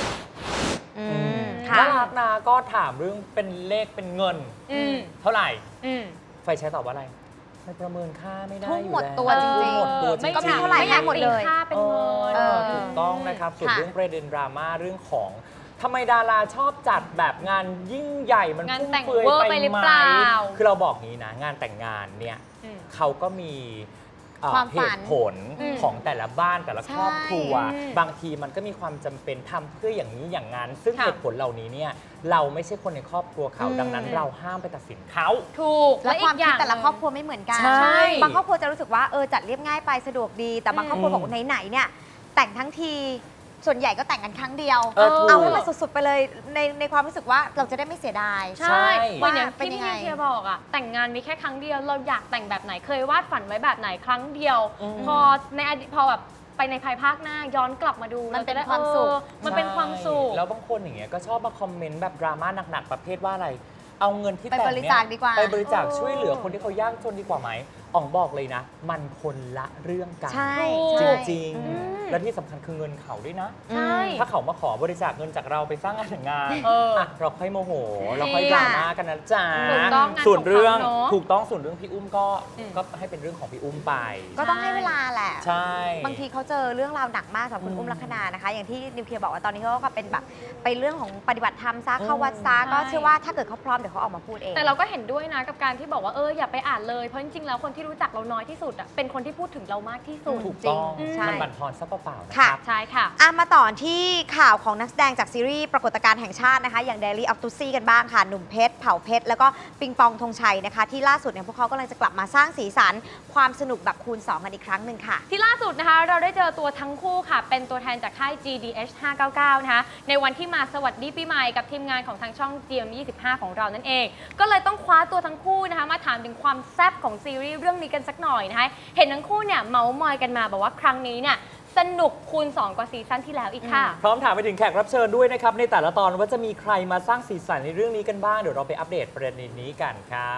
Speaker 4: น่ารักนะก็ถามเรื่องเป็นเลขเป็นเงินเท่าไหร่ไฟใช้ตอบว่าอะไรไม่ประเมินค่าไม่ได้อยู่แล้ว
Speaker 3: หมดตัวจริงๆ
Speaker 4: หมดตัวจริงๆ
Speaker 3: ก็มีเท่าไหร่ให้หมดเลย
Speaker 6: ค่าเป็นเงิน
Speaker 4: ถูกต้องนะครับส่วนเรื่องประเด็นดราม่าเรื่องของทำไมดาราชอบจัดแบบงานยิ่งใหญ่มันฟุ่มเฟือยไปไหมคือเราบอกงี้นะงานแต่งงานเนี่ยเขาก็มีเหตุผลของแต่ละบ้านแต่ละครอบครัวบางทีมันก็มีความจำเป็นทำเพื่ออย่างนี้อย่างนั้นซึ่งเหตุผลเหล่านี้เนี่ยเราไม่ใช่คนในครอบครัวเขาดังนั้นเราห้ามไปตัดสินเขา
Speaker 6: ถูก
Speaker 3: และความคิดแต่ละครอบครัวไม่เหมือนกันบางครอบครัวจะรู้สึกว่าเออจัดเรียบง่ายไปสะดวกดีแต่บางครอบครัวบอกไหนๆเนี่ยแต่งทั้งทีส่วนใหญ่ก็แต่งกันครั้งเดียว
Speaker 4: เออถูก
Speaker 3: เอาให้มันสุดๆไปเลยในในความรู้สึกว่าเราจะได้ไม่เสียดาย
Speaker 6: ใช่เหมื
Speaker 3: ว่า
Speaker 6: อนอย่าง
Speaker 3: เป็น
Speaker 6: ที่
Speaker 3: ยัง
Speaker 6: พี่
Speaker 3: ไง
Speaker 6: นิวเคลียร์บอกอะแต่งงานมีแค่ครั้งเดียวเราอยากแต่งแบบไหนเคยวาดฝันไว้แบบไหนครั้งเดียว พอในอดีตพอแบบไปในภายภาคหน้าย้อนกลับมาดู
Speaker 3: มันเป็น
Speaker 6: รจะได้
Speaker 3: ความสุข
Speaker 6: เออมันเป็นความสุข
Speaker 4: แล้วบางคนอย่างเงี้ยก็ชอบมาคอมเมนต์แบบดราม่าหนักๆประเภทว่าอะไร เอาเงินที่
Speaker 3: ไป
Speaker 4: แต่ง
Speaker 3: บริ
Speaker 4: เนี่
Speaker 3: จาค
Speaker 4: ย
Speaker 3: ดีกว่า
Speaker 4: ไปบริจาคช่วยเหลือคนที่เขายากจนดีกว่าไหมอ๋องบอกเลยนะ มันคนละเรื่องกัน
Speaker 3: ใช่
Speaker 4: จ
Speaker 3: ใช่
Speaker 4: ริงๆและที่สำคัญคือเงินเขาด้วยนะ
Speaker 6: ใช่
Speaker 4: ถ้าเขามาขอบริจาคเงินจากเราไปสร้างงานแต่งงาน
Speaker 6: เอออ่
Speaker 4: ะเราค่อยโมโห เราค่อยดราม่ากันนะจ๊ะ
Speaker 6: ถูกต้องงาน
Speaker 4: ส่วนเรื่อง
Speaker 6: ของเขาเนอะ
Speaker 4: ถูกต้องส่วนเรื่องพี่อุ้มก็
Speaker 6: อืม
Speaker 4: ก็ให้เป็นเรื่องของพี่อุ้มไป
Speaker 3: ก็ต้องให้เวลาแหละ
Speaker 4: ใช่
Speaker 3: บางทีเขาเจอเรื่องราวหนักมากสำหรับคุณอุ้มลักษณานะคะ อย่างที่นิวเคลียร์บอกว่าตอนนี้เขาก็เป็นแบบไปเรื่องของปฏิบัติธรรมซะเข้าวัดซะก็เชื่อว่าถ้าเกิดเขาพร้อมเดี๋ยวเขาออกมาพูดเอง
Speaker 6: แต่เราก็เห็นด้วยนะกับการที่บอกว่าเอออย่าไปอ่านเลยเพราะจริงๆแล้วคนที่รู้จักเราน้อยที่สุดอะเป็นคนที่พูดถึงเรามากที่สุด
Speaker 4: ถูกต้อง
Speaker 3: จริงใช่
Speaker 4: มันบั่นทอนซะเปล่าๆนะ
Speaker 3: ค่ะ
Speaker 4: ครับ
Speaker 6: ใช่ค่ะ
Speaker 3: อ่ะมาต่อที่ข่าวของนักแสดงจากซีรีส์ปรากฏการณ์แห่งชาตินะคะ อย่าง Daily of Tussy กันบ้างค่ะ หนุ่มเพชรเผ่าเพชร แล้วก็ปิงปองธงชัยนะคะ ที่ล่าสุดเนี่ยพวกเขากำลังจะกลับมาสร้างสีสันความสนุกแบบคูณสองกันอีกครั้งหนึ่งค่ะ
Speaker 6: ที่ล่าสุดนะคะเราได้เจอตัวทั้งคู่ค่ะ เป็นตัวแทนจากค่าย จี ดี เอช ห้าเก้าเก้า นะคะในวันที่มาสวัสดีปีใหม่กับทีมงานของทางช่อง จี เอ็ม ยี่สิบห้า ของเรานั่นเอง ก็เลยต้องคว้าตัวทั้งคู่นะคะมาถามถึงความแซ่บของซีรีส์เรื่องนี้กันสักหน่อยนะคะเห็นทั้งคู่เนี่ยเมาส์มอยกันมาบอกว่าครั้งนี้เนี่ยสนุกคูณสองกว่าซีซั่นที่แล้วอีกค่ะ
Speaker 4: พร้อมถามไปถึงแขกรับเชิญด้วยนะครับ ในแต่ละตอนว่าจะมีใครมาสร้างสีสันในเรื่องนี้กันบ้าง เดี๋ยวเราไปอัปเดตประเด็นนี้กันครับ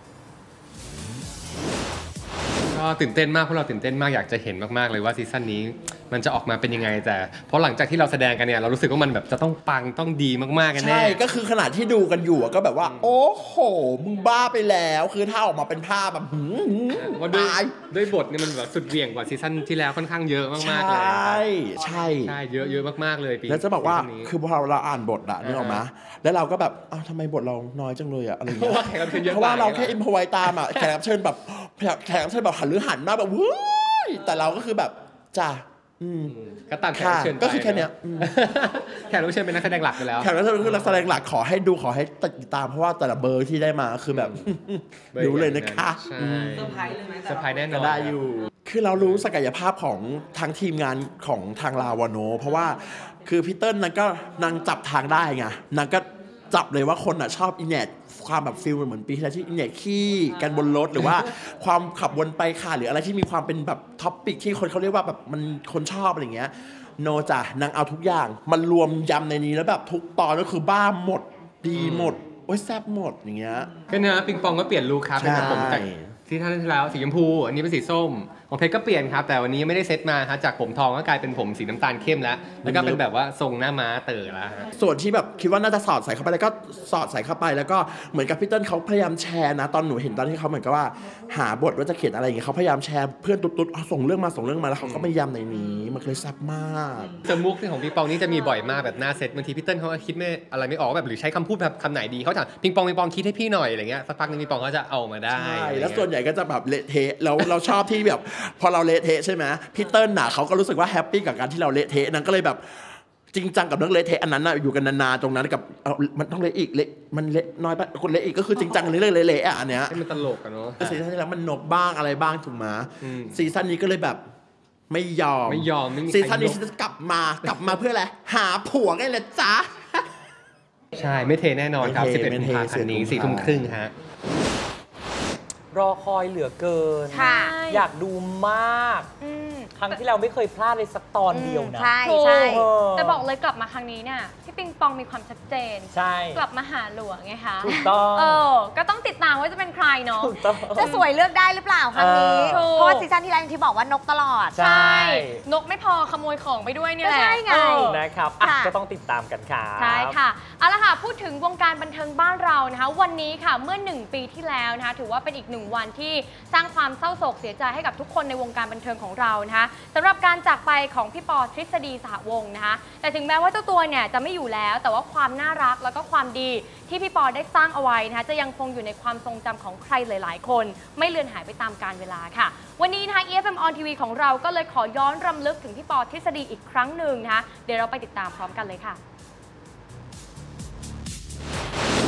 Speaker 13: ก็ตื่นเต้นมากเพราะเราตื่นเต้นมากอยากจะเห็นมากๆเลยว่าซีซั่นนี้มันจะออกมาเป็นยังไงแต่เพราะหลังจากที่เราแสดงกันเนี่ยเรารู้สึกว่ามันแบบจะต้องปังต้องดีมากๆกันแน่
Speaker 14: ใช่ก็คือขนาดที่ดูกันอยู่อะก็แบบว่า โอ้โหมึงบ้าไปแล้วคือถ้าออกมาเป็นภาพแบบหืม
Speaker 13: ว่าด้วยด้วยบทเนี่ยมันแบบสุดเหวี่ยงกว่าซีซั่นที่แล้วค่อนข้างเยอะมากๆเลย
Speaker 14: ใช่ใช่
Speaker 13: ใช่เยอะเยอะมากๆเลยปี
Speaker 14: แล้วจะบอกว่า
Speaker 13: ซีซั่นนี้
Speaker 14: คือพอเราอ่านบทอะนึกออกไหมแล้วเราก็แบบอ้าวทำไมบทเราน้อยจังเลยอะอะไรอย่างเงี้ย
Speaker 13: เพราะว่าแขกรับเชิญเยอะ
Speaker 14: เพราะว่าเรา
Speaker 13: กว่า
Speaker 14: แค่อิมพอไว้ตามอะแขกรับเชิญแบบแขกรับเชิญแบบหันหรือหันมาแบบวุ้ยแต่เราก็คือแบบจ้าอืม
Speaker 13: ก็ตามแขกรับเชิญไป
Speaker 14: ก็คือแค่เนี้ยอืม
Speaker 13: แขกรับเชิญเป็นนักแสดงหลักไปแล้ว
Speaker 14: แขกรับเชิญคือนักแสดงหลักขอให้ดูขอให้ติดตามเพราะว่าแต่ละเบอร์ที่ได้มาคือแบบรู้เลยนะคะ
Speaker 13: ใช่เซอร์ไพรส์เลยไหมเซอร์ไพรส์แน่นอน
Speaker 14: ได้อยู่ คือเรารู้ศักยภาพของทางทีมงานของทางลาวาโนเพราะว่าคือพี่เติ้ลนั้นก็นางจับทางได้ไงนางก็จับเลยว่าคนอ่ะชอบอินเนตความแบบฟิลเหมือนปีที่แล้วที่อินเนตขี้กันบนรถหรือว่าความขับวนไปค่ะหรืออะไรที่มีความเป็นแบบท็อปปิกที่คนเขาเรียกว่าแบบมันคนชอบอะไรเงี้ยโนจ้ะนางเอาทุกอย่างมันรวมยำในนี้แล้วแบบทุกตอนก็คือบ้าหมดดีหมดโอ้ยแซ่บหมดอย่างเงี้ย
Speaker 13: ก็เนื้อปิงปองก็เปลี่ยนลุคครับเป็นแบบผมจากที่ท่านที่แล้วสีชมพูอันนี้เป็นสีส้มของเพชรก็เปลี่ยนครับแต่วันนี้ไม่ได้เซตมาครับจากผมทองก็กลายเป็นผมสีน้ำตาลเข้มแล้วแล้วก็เป็นแบบว่าทรงหน้าม้าเต๋อแล้วฮะ
Speaker 14: ส่วนที่แบบคิดว่าน่าจะสอดใส่เข้าไปแล้วก็สอดใส่เข้าไปแล้วก็เหมือนกับพี่เติ้ลเขาพยายามแชร์นะตอนหนูเห็นตอนที่เขาเหมือนกับว่าหาบทว่าจะเขียนอะไรอย่างเงี้ยเขาพยายามแชร์เพื่อนตุ๊ดๆเอาส่งเรื่องมาส่งเรื่องมาแล้วเขาก็ไม่ยำในนี้มันเลยแซ่บมาก
Speaker 13: สมุกที่ของปิงปองนี่จะมีบ่อยมากแบบหน้าเซตบางทีพี่เติ้ลเขาก็คิดไม่อะไรไม่ออกแบบหรือใช้คำพูดแบบคำไหนดีเขาถามปิงปองปิงปองคิดให้พี่หน่อยอะไรเงี้ยสักพักนึงปิงปองก็จะเอามาได้
Speaker 14: ใช่แล้วส่วนใหญ่ก็จะแบบเละเทะแล้วเราชอบที่แบบพอเราเละเทะใช่ไหมพี่เติ้ลน่ะเขาก็รู้สึกว่าแฮปปี้กับการที่เราเละเทะนั้นก็เลยแบบจริงจังกับเรื่องเละเทะอันนั้นน่ะอยู่กันนานๆตรงนั้นกับเอามันต้องเละอีกเละมันเละน้อยไปคนเละอีกก็คือจริงจังเรื่องเละๆอ่ะอันเนี้ย
Speaker 13: ให้มันตลกกันเนาะ
Speaker 14: ซีซั่นที่แล้วมันนกบ้างอะไรบ้างถูกไหมซีซั่นนี้ก็เลยแบบไม่ยอม
Speaker 13: ไม่ยอมไม่มีใคร
Speaker 14: ซีซั่นนี้ฉันจะกลับมากลับมาเพื่ออะไรหาผัวไงล่ะจ๊ะ
Speaker 13: ใช่ไม่เทแน่นอนครับ
Speaker 14: ไม่
Speaker 13: สิบ
Speaker 14: เท
Speaker 13: เอ็ด
Speaker 14: ไม่
Speaker 13: กุม
Speaker 14: เท
Speaker 13: ภาพันธ์นี้สี่ทุ่มครึ่งฮะ
Speaker 4: รอคอยเหลือเกิน
Speaker 3: ค่ะ
Speaker 4: อยากดูมาก ครั้งที่เราไม่เคยพลาดเลยสักตอนเดียวนะ
Speaker 3: ใช่
Speaker 6: ถูก
Speaker 3: ใช่
Speaker 6: แต่บอกเลยกลับมาครั้งนี้เนี่ยพี่ปิงปองมีความชัดเจน
Speaker 4: ใช่
Speaker 6: กลับมาหาหลวงไงคะ
Speaker 4: ถูกต้อง
Speaker 6: เออก็ต้องติดตามว่าจะเป็นใครเนาะ
Speaker 4: ถูกต้อง
Speaker 3: จะสวยเลือกได้หรือเปล่าครั้งนี้
Speaker 6: เออ
Speaker 3: เพราะว่าซีซั่นที่แล้วอย่างที่บอกว่านกตลอด
Speaker 4: ใช่
Speaker 6: นกไม่พอขโมยของไปด้วยเนี่ยแหละ
Speaker 3: ก็ใช่ไง
Speaker 6: เออ
Speaker 4: นะครับอ่ะ
Speaker 3: ค่ะ
Speaker 4: ก็ต้องติดตามกันครับ
Speaker 6: ใช่ค่ะเอาละค่ะพูดถึงวงการบันเทิงบ้านเรานะคะวันนี้ค่ะเมื่อหนึ่งปีที่แล้วนะคะถือว่าเป็นอีกหนึ่งวันที่สร้างความเศร้าโศกเสียใจให้กับทุกคนในวงการบันเทิงของเรานะคะสำหรับการจากไปของพี่ปอทฤษฎีสหวงศ์นะคะแต่ถึงแม้ว่าเจ้าตัวเนี่ยจะไม่อยู่แล้วแต่ว่าความน่ารักแล้วก็ความดีที่พี่ปอได้สร้างเอาไว้นะคะจะยังคงอยู่ในความทรงจำของใครหลาย ๆ คนไม่เลือนหายไปตามกาลเวลาค่ะวันนี้นะคะ อี เอฟ เอ็ม On ที วี ของเราก็เลยขอย้อนรำลึกถึงพี่ปอทฤษฎีอีกครั้งหนึ่งนะคะเดี๋ยวเราไปติดตามพร้อมกันเลยค่ะ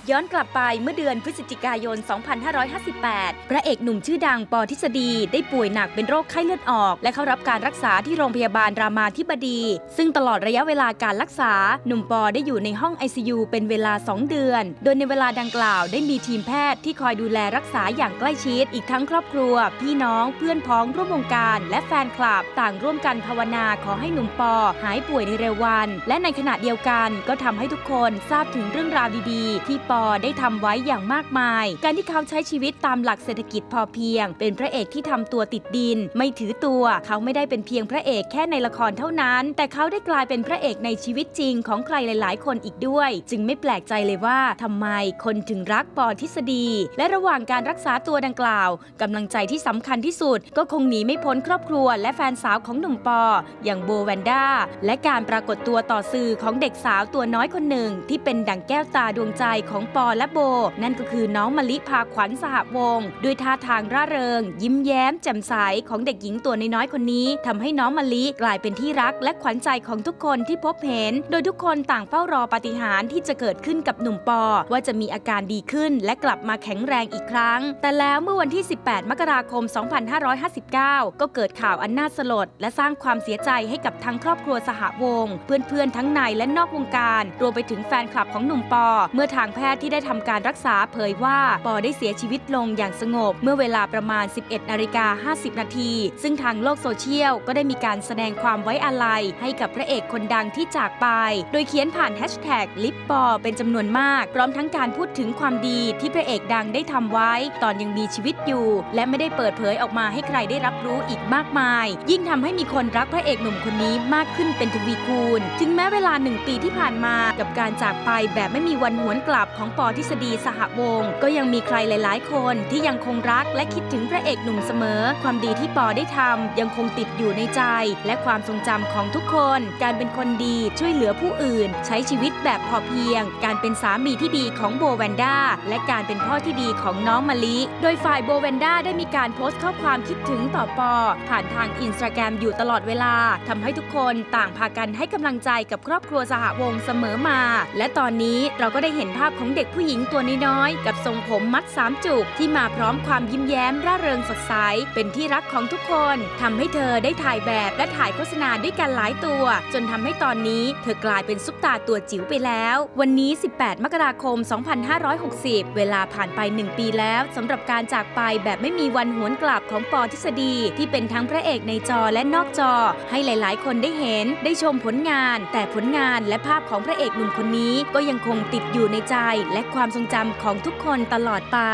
Speaker 15: ย้อนกลับไปเมื่อเดือนพฤศจิกายน สองพันห้าร้อยห้าสิบแปด พระเอกหนุ่มชื่อดังป.ทฤษฎีได้ป่วยหนักเป็นโรคไข้เลือดออกและเข้ารับการรักษาที่โรงพยาบาลรามาธิบดีซึ่งตลอดระยะเวลาการรักษาหนุ่มป.ได้อยู่ในห้อง ไอ ซี ยู เป็นเวลา สอง เดือนโดยในเวลาดังกล่าวได้มีทีมแพทย์ที่คอยดูแลรักษาอย่างใกล้ชิดอีกทั้งครอบครัวพี่น้องเพื่อนพ้องร่วมวงการและแฟนคลับต่างร่วมกันภาวนาขอให้หนุ่มป.หายป่วยในเร็ววันและในขณะเดียวกันก็ทำให้ทุกคนทราบถึงเรื่องราวดีๆที่ป.ได้ทำไว้อย่างมากมายการที่เขาใช้ชีวิตตามหลักเศรษฐกิจพอเพียงเป็นพระเอกที่ทำตัวติดดินไม่ถือตัวเขาไม่ได้เป็นเพียงพระเอกแค่ในละครเท่านั้นแต่เขาได้กลายเป็นพระเอกในชีวิตจริงของใครหลายๆคนอีกด้วยจึงไม่แปลกใจเลยว่าทำไมคนถึงรักป.ทฤษฎีและระหว่างการรักษาตัวดังกล่าวกำลังใจที่สำคัญที่สุดก็คงหนีไม่พ้นครอบครัวและแฟนสาวของหนุ่มป.อย่างโบแวนด้าและการปรากฏตัวต่อสื่อของเด็กสาวตัวน้อยคนหนึ่งที่เป็นดั่งแก้วตาดวงใจของป.และโบนั่นก็คือน้องมะลิพาขวัญสหวงศ์ด้วยท่าทางร่าเริงยิ้มแย้มแจ่มใสของเด็กหญิงตัวน้อยๆคนนี้ทำให้น้องมะลิกลายเป็นที่รักและขวัญใจของทุกคนที่พบเห็นโดยทุกคนต่างเฝ้ารอปาฏิหาริย์ที่จะเกิดขึ้นกับหนุ่มป.ว่าจะมีอาการดีขึ้นและกลับมาแข็งแรงอีกครั้งแต่แล้วเมื่อวันที่ สิบแปด มกราคม สองพันห้าร้อยห้าสิบเก้า ก็เกิดข่าวอันน่าสลดและสร้างความเสียใจให้กับทั้งครอบครัวสหวงศ์เพื่อนๆทั้งในและนอกวงการรวมไปถึงแฟนคลับของหนุ่มป.เมื่อทางแพทย์ที่ได้ทำการรักษาเผยว่าป.ได้เสียชีวิตลงอย่างสงบเมื่อเวลาประมาณ สิบเอ็ดนาฬิกาห้าสิบนาทีซึ่งทางโลกโซเชียลก็ได้มีการแสดงความไว้อาลัยให้กับพระเอกคนดังที่จากไปโดยเขียนผ่านแฮชแท็กลิปปอเป็นจำนวนมากพร้อมทั้งการพูดถึงความดีที่พระเอกดังได้ทำไว้ตอนยังมีชีวิตอยู่และไม่ได้เปิดเผยออกมาให้ใครได้รับรู้อีกมากมายยิ่งทำให้มีคนรักพระเอกหนุ่มคนนี้มากขึ้นเป็นทวีคูณถึงแม้เวลาหนึ่งปีที่ผ่านมากับการจากไปแบบไม่มีวันหวนกลับของป.ทฤษฎีสหวงศ์ก็ยังมีใครหลายๆคนที่ยังคงรักและคิดถึงพระเอกหนุ่มเสมอความดีที่ป.ได้ทำยังคงติดอยู่ในใจและความทรงจำของทุกคนการเป็นคนดีช่วยเหลือผู้อื่นใช้ชีวิตแบบพอเพียงการเป็นสามีที่ดีของโบแวนด้าและการเป็นพ่อที่ดีของน้องมะลิโดยฝ่ายโบแวนด้าได้มีการโพสต์ข้อความคิดถึงต่อป.ผ่านทางอินสตาแกรมอยู่ตลอดเวลาทำให้ทุกคนต่างพากันให้กำลังใจกับครอบครัวสหวงศ์เสมอมาและตอนนี้เราก็ได้เห็นภาพของเด็กผู้หญิงตัวน้อยๆกับทรงผมมัดสามจุกที่มาพร้อมความยิ้มแย้มร่าเริงสดใสเป็นที่รักของทุกคนทำให้เธอได้ถ่ายแบบและถ่ายโฆษณาด้วยกันหลายตัวจนทำให้ตอนนี้เธอกลายเป็นซุปตาตัวจิ๋วไปแล้ววันนี้สิบแปดมกราคมสองพันห้าร้อยหกสิบเวลาผ่านไปหนึ่งปีแล้วสำหรับการจากไปแบบไม่มีวันหวนกลับของป.ทฤษฎีที่เป็นทั้งพระเอกในจอและนอกจอให้หลายๆคนได้เห็นได้ชมผลงานแต่ผลงานและภาพของพระเอกหนุ่มคนนี้ก็ยังคงติดอยู่ในใจและความทรงจำของทุกคนตลอดไป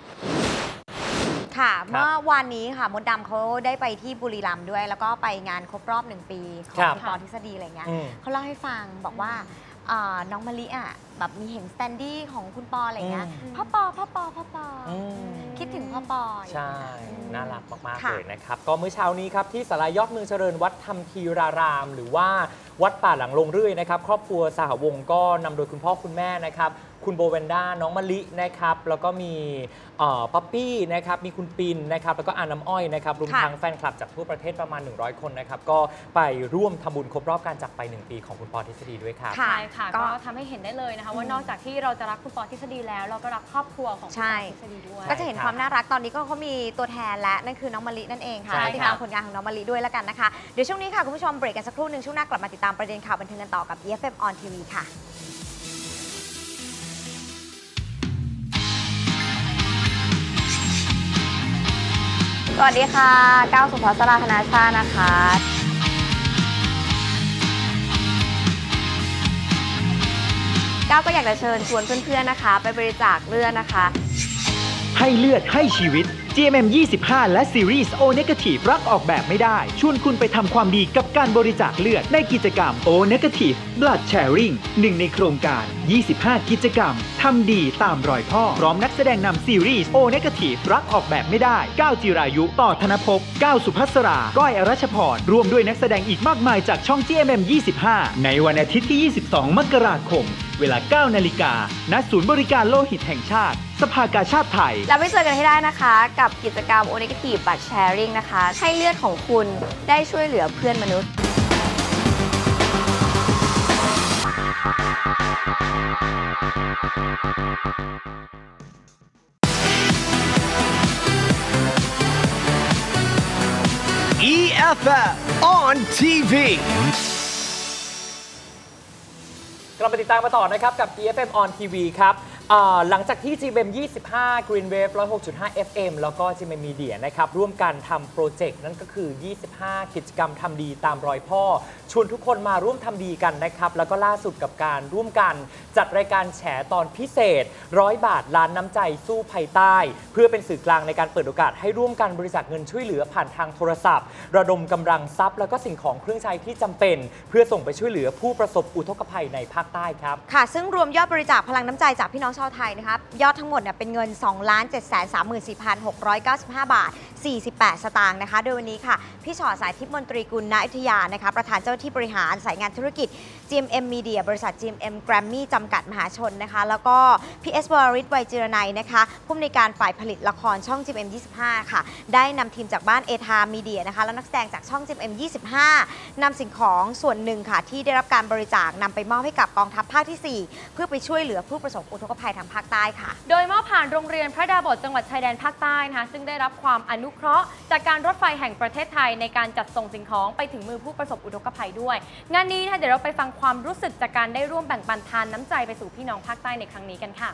Speaker 3: ค่ะเมื่อวานนี้ค่ะมดดำเขาได้ไปที่บุรีรัมย์ด้วยแล้วก็ไปงานครบรอบหนึ่งปีของคุณป.ทฤษฎีอะไรเงี้ยเขาเล่าให้ฟังบอกว่าน้องมะลิอ่ะแบบมีเห็นสแตนดี้ของคุณปออะไรเงี้ยพ่อปอพ่อปอพ่อปอคิดถึงพ่อปอ
Speaker 4: ใช่น่ารักมากๆเลยนะครับก็เมื่อเช้านี้ครับที่ศาลายอดเมืองเจริญวัดธรรมธีรารามหรือว่าวัดป่าหลังลงเรื่อยนะครับครอบครัวสหวงศ์ก็นำโดยคุณพ่อคุณแม่นะครับคุณโบแวนด้าน้องมะลินะครับแล้วก็มีป๊อปปี้นะครับมีคุณปินนะครับแล้วก็อาน้ำอ้อยนะครับรวมทั้งแฟนคลับจากทั่วประเทศประมาณหนึ่งร้อยคนนะครับก็ไปร่วมทำบุญครบรอบการจากไปหนึ่งปีของคุณป.ทฤษฎีด้วยครับ
Speaker 6: ใช่ค่ะก็ทำให้เห็นได้เลยนะคะว่านอกจากที่เราจะรักคุณป.ทฤษฎีแล้วเราก็รักครอบครัวของคุณป.ทฤษฎีด้วย
Speaker 3: ก็จะเห็นความน่ารักตอนนี้ก็เขามีตัวแทนและนั่นคือน้องมะลินั่นเองค่ะติดตามผลงานของน้องมะลิด้วยแล้วกันนะคะเดี๋ยวช่วงนี้ค่ะคุณผู้ชมเบรกกันสักครู่หนึ่งช่วงหน้ากลับมาติดตามประเด็นข่าวบันเทิงกันต่อกับ อี เอฟ เอ็ม On ที วี ค่ะสวัสดีค่ะก้าวสุภัสราธนาชาตินะคะก้าวก็อยากจะเชิญชวนเพื่อนๆนะคะไปบริจาคเลือดนะคะ
Speaker 2: ให้เลือดให้ชีวิต จี เอ็ม เอ็ม ยี่สิบห้า และซีรีส์ O Negative รักออกแบบไม่ได้ชวนคุณไปทำความดีกับการบริจาคเลือดในกิจกรรม O Negative Blood Sharing หนึ่งในโครงการยี่สิบห้ากิจกรรมทำดีตามรอยพ่อพร้อมนักแสดงนำซีรีส์ O Negative รักออกแบบไม่ได้ก้าวจิรายุต่อธนภพก้าวสุภัสราก้อยอรัชพรร่วมด้วยนักแสดงอีกมากมายจากช่อง จี เอ็ม เอ็ม ยี่สิบห้า ในวันอาทิตย์ที่ยี่สิบสองมกราคมเวลา เก้านาฬิกา ณ ศูนย์บริการโลหิตแห่งชาติสภากาชาดไทย
Speaker 3: แล้วไปเจอกันให้ได้นะคะกับกิจกรรม O Negative Blood Sharing นะคะให้เลือดของคุณได้ช่วยเหลือเพื่อนมนุษย์
Speaker 16: อี เอฟ เอฟ on ที วี
Speaker 4: กลับมาติดตามมาต่อนะครับกับ อี เอฟ เอ็ม on ที วี ครับหลังจากที่ จี เอ็ม ยี่สิบห้า Green Wave หนึ่งศูนย์หกจุดห้า เอฟ เอ็ม แล้วก็ จี เอ็ม Media นะครับร่วมกันทำโปรเจกต์นั่นก็คือ ยี่สิบห้า กิจกรรมทำดีตามรอยพ่อชวนทุกคนมาร่วมทำดีกันนะครับแล้วก็ล่าสุดกับการร่วมกันจัดรายการแฉตอนพิเศษร้อยบาทล้านน้ำใจสู้ภัยใต้เพื่อเป็นสื่อกลางในการเปิดโอกาสให้ร่วมกันบริจาคเงินช่วยเหลือผ่านทางโทรศัพท์ระดมกำลังทรัพย์แล้วก็สิ่งของเครื่องใช้ที่จำเป็นเพื่อส่งไปช่วยเหลือผู้ประสบอุทกภัยในภาคใต้ครับ
Speaker 3: ค่ะซึ่งรวมยอดบริจาคพลังน้ำใจจากพี่น้องชาวไทยนะครับยอดทั้งหมดเนี่ยเป็นเงิน สองล้านเจ็ดแสนสามหมื่นสี่พันหกร้อยเก้าสิบห้า บาท สี่สิบแปด สตางค์นะคะโดยวันนี้ค่ะพี่ชอสายทิพย์มนตรีกุลณอยุธยานะคะประธานเจ้าหน้าที่บริหารสายงานธุรกิจ จี เอ็ม เอ็ม Media บริษัท จี เอ็ม เอ็ม Grammy จำกัดมหาชนนะคะแล้วก็พี่เอสวรริศ ไวจิรนัยนะคะผู้อำนวยการฝ่ายผลิตละครช่อง จี เอ็ม เอ็ม ยี่สิบห้า ค่ะได้นำทีมจากบ้านเอทามีเดียนะคะและนักแสดงจากช่อง จี เอ็ม เอ็ม ยี่สิบห้านำสิ่งของส่วนหนึ่งค่ะที่ได้รับการบริจาคนำไปมอบให้กับกองทัพภาคที่สี่เพื่อไปช่วยเหลือผู้ประสบอุทกภัยทางภาคใต้ค่ะ
Speaker 6: โดยมอบผ่านโรงเรียนพระดาบสจังหวัดชายแดนภาคใต้นะคะซึ่งได้รับความอนุเคราะห์จากการรถไฟแห่งประเทศไทยในการจัดส่งสิ่งของไปถึงมือผู้ประสบอุทกภัยด้วยงานนี้นะคะเดี๋ยวเราไปฟังความรู้สึกจากการได้ร่วมแบ่งปันทานน้ำใจไปสู่พี่น้องภาคใต้ในครั้งนี้กันค่ะ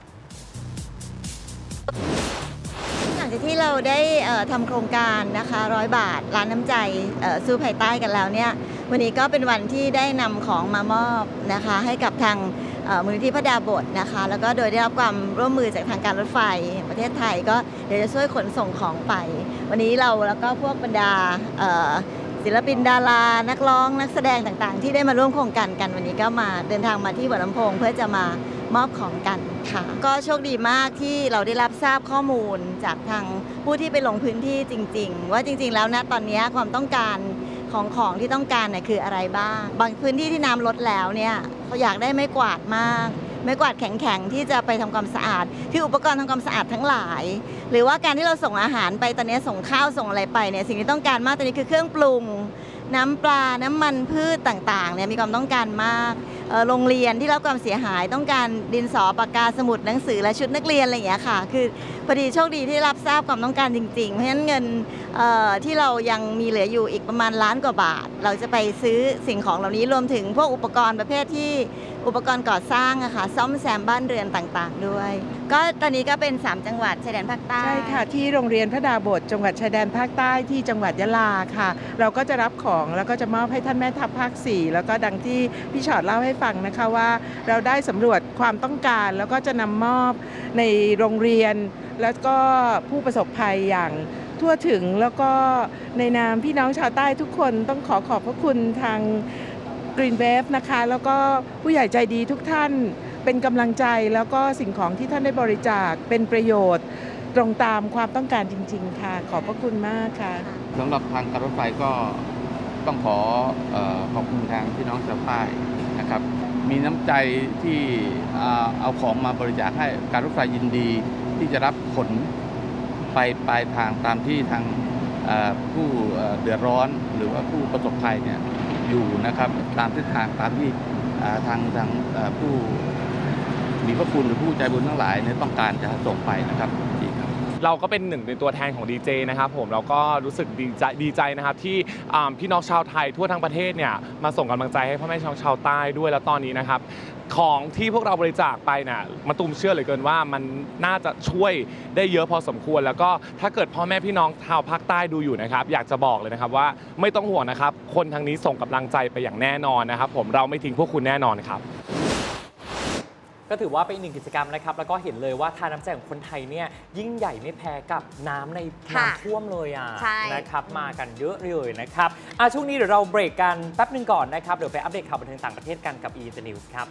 Speaker 17: หลังจากที่เราได้ทำโครงการนะคะร้อยบาทล้านน้ำใจสู้ภัยใต้กันแล้วเนี่ยวันนี้ก็เป็นวันที่ได้นำของมามอบนะคะให้กับทางมูลนิธิพระดาบสนะคะแล้วก็โดยได้รับความร่วมมือจากทางการรถไฟประเทศไทยก็เดี๋ยวจะช่วยขนส่งของไปวันนี้เราแล้วก็พวกบรรดาศิลปินดารานักร้องนักแสดงต่างๆที่ได้มาร่วมโครงการกันวันนี้ก็มาเดินทางมาที่หัวลำโพงเพื่อจะมามอบของกันค่ะก็โชคดีมากที่เราได้รับทราบข้อมูลจากทางผู้ที่ไปลงพื้นที่จริงๆว่าจริงๆแล้วนะตอนนี้ความต้องการของของที่ต้องการเนี่ยคืออะไรบ้างบางพื้นที่ที่น้ำลดแล้วเนี่ยเขาอยากได้ไม้กวาดมากไม้กวาดแข็งๆที่จะไปทำความสะอาดคืออุปกรณ์ทำความสะอาดทั้งหลายหรือว่าการที่เราส่งอาหารไปตอนนี้ส่งข้าวส่งอะไรไปเนี่ยสิ่งที่ต้องการมากตอนนี้คือเครื่องปรุงน้ำปลาน้ำมันพืชต่างๆเนี่ยมีความต้องการมากโรงเรียนที่รับความเสียหายต้องการดินสอปากกาสมุดหนังสือและชุดนักเรียนอะไรอย่างเงี้ยค่ะคือพอดีโชคดีที่รับทราบความต้องการจริงๆเพราะฉะนั้นเงินที่เรายังมีเหลืออยู่อีกประมาณล้านกว่าบาทเราจะไปซื้อสิ่งของเหล่านี้รวมถึงพวกอุปกรณ์ประเภทที่อุปกรณ์ก่อสร้างอะค่ะซ่อมแซมบ้านเรือนต่างๆด้วยก็ตอนนี้ก็เป็นสามจังหวัดชายแดนภาคใต้
Speaker 18: ใช่ค่ะที่โรงเรียนพระดาบสจังหวัดชายแดนภาคใต้ที่จังหวัดยะลาค่ะเราก็จะรับของแล้วก็จะมอบให้ท่านแม่ทัพภาคสี่แล้วก็ดังที่พี่ชอตเล่าให้ฟังนะคะว่าเราได้สำรวจความต้องการแล้วก็จะนำมอบในโรงเรียนแล้วก็ผู้ประสบภัยอย่างทั่วถึงแล้วก็ในนามพี่น้องชาวใต้ทุกคนต้องขอขอบพระคุณทาง Green Wave นะคะแล้วก็ผู้ใหญ่ใจดีทุกท่านเป็นกำลังใจแล้วก็สิ่งของที่ท่านได้บริจาคเป็นประโยชน์ตรงตามความต้องการจริงๆค่ะขอบพระคุณมากค่ะ
Speaker 19: สำหรับทางการรถไฟก็ต้องขอเอ่อขอบคุณทางพี่น้องชาวใต้นะครับมีน้ำใจที่เอาของมาบริจาคให้การรถไฟยินดีที่จะรับขนไปปลายทางตามที่ทางผู้เดือดร้อนหรือว่าผู้ประสบภัยเนี่ยอยู่นะครับตามเส้นทางตามที่ทางทางผู้มีพระคุณหรือผู้ใจบุญทั้งหลายเนี่ยต้องการจะส่งไปนะครับ
Speaker 20: เราก็เป็นหนึ่งในตัวแทนของดีเจนะครับผมเราก็รู้สึกดีใจดีใจนะครับที่พี่น้องชาวไทยทั่วทั้งประเทศเนี่ยมาส่งกำลังใจให้พ่อแม่ชาวชาวใต้ด้วยแล้วตอนนี้นะครับของที่พวกเราบริจาคไปเนี่ยมาตุ้มเชื่อเหลือเกินว่ามันน่าจะช่วยได้เยอะพอสมควรแล้วก็ถ้าเกิดพ่อแม่พี่น้องชาวภาคใต้ดูอยู่นะครับอยากจะบอกเลยนะครับว่าไม่ต้องห่วงนะครับคนทางนี้ส่งกำลังใจไปอย่างแน่นอนนะครับผมเราไม่ทิ้งพวกคุณแน่นอนครับ
Speaker 4: ก็ถือว่าเป็นอีกหนึ่งกิจกรรมนะครับแล้วก็เห็นเลยว่าทานน้ำใจของคนไทยเนี่ยยิ่งใหญ่ไม่แพ้กับน้ำในน้ำท่วมเลยอ่ะนะครับมากันเยอะเลยนะครับอ่ะช่วงนี้เดี๋ยวเราเบรกกันแป๊บนึงก่อนนะครับเดี๋ยวไปอัปเดตข่าวบันเทิงต่างประเทศกันกับ อี News ครับ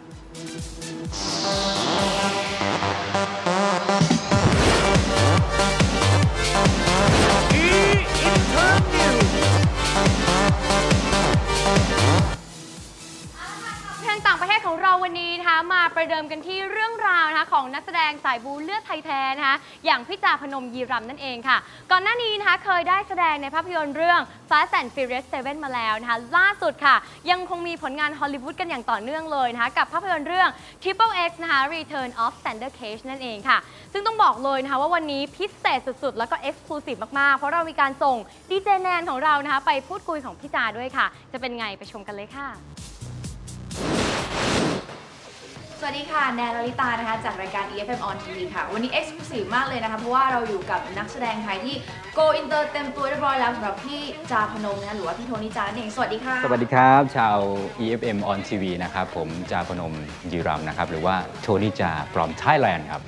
Speaker 6: ต่างประเทศของเราวันนี้นะคะมาประเดิมกันที่เรื่องราวนะคะของนักแสดงสายบูเลือดไทยแท้นะคะอย่างพี่จาพนมยีรำนั่นเองค่ะก่อนหน้านี้นะคะเคยได้แสดงในภาพยนตร์เรื่อง Fast and Furious เซเว่น มาแล้วนะคะล่าสุดค่ะยังคงมีผลงานฮอลลีวูดกันอย่างต่อเนื่องเลยนะคะกับภาพยนตร์เรื่อง Triple X นะคะ Return of Xander Cage นั่นเองค่ะซึ่งต้องบอกเลยนะคะว่าวันนี้พิเศษสุดๆแล้วก็ Exclusive มากๆเพราะเรามีการส่งดีเจแนนของเรานะคะไปพูดคุยของพี่จาด้วยค่ะจะเป็นไงไปชมกันเลยค่ะ
Speaker 21: สวัสดีค่ะแนนลลิตานะคะจากรายการ อี เอฟ เอ็ม on ที วี ค่ะวันนี้ Exclusive มากเลยนะคะเพราะว่าเราอยู่กับนักแสดงไทยที่ Go Inter เต็มตัวเรียบร้อยแล้วสำหรับพี่จาพนมนะหรือว่าพี่โทนี่จาเองสวัสดีค่ะ
Speaker 22: สวัสดีครับชาว อี เอฟ เอ็ม on ที วี นะครับผมจาพนมยีรำนะครับหรือว่าโทนี่จา from Thailand ครับ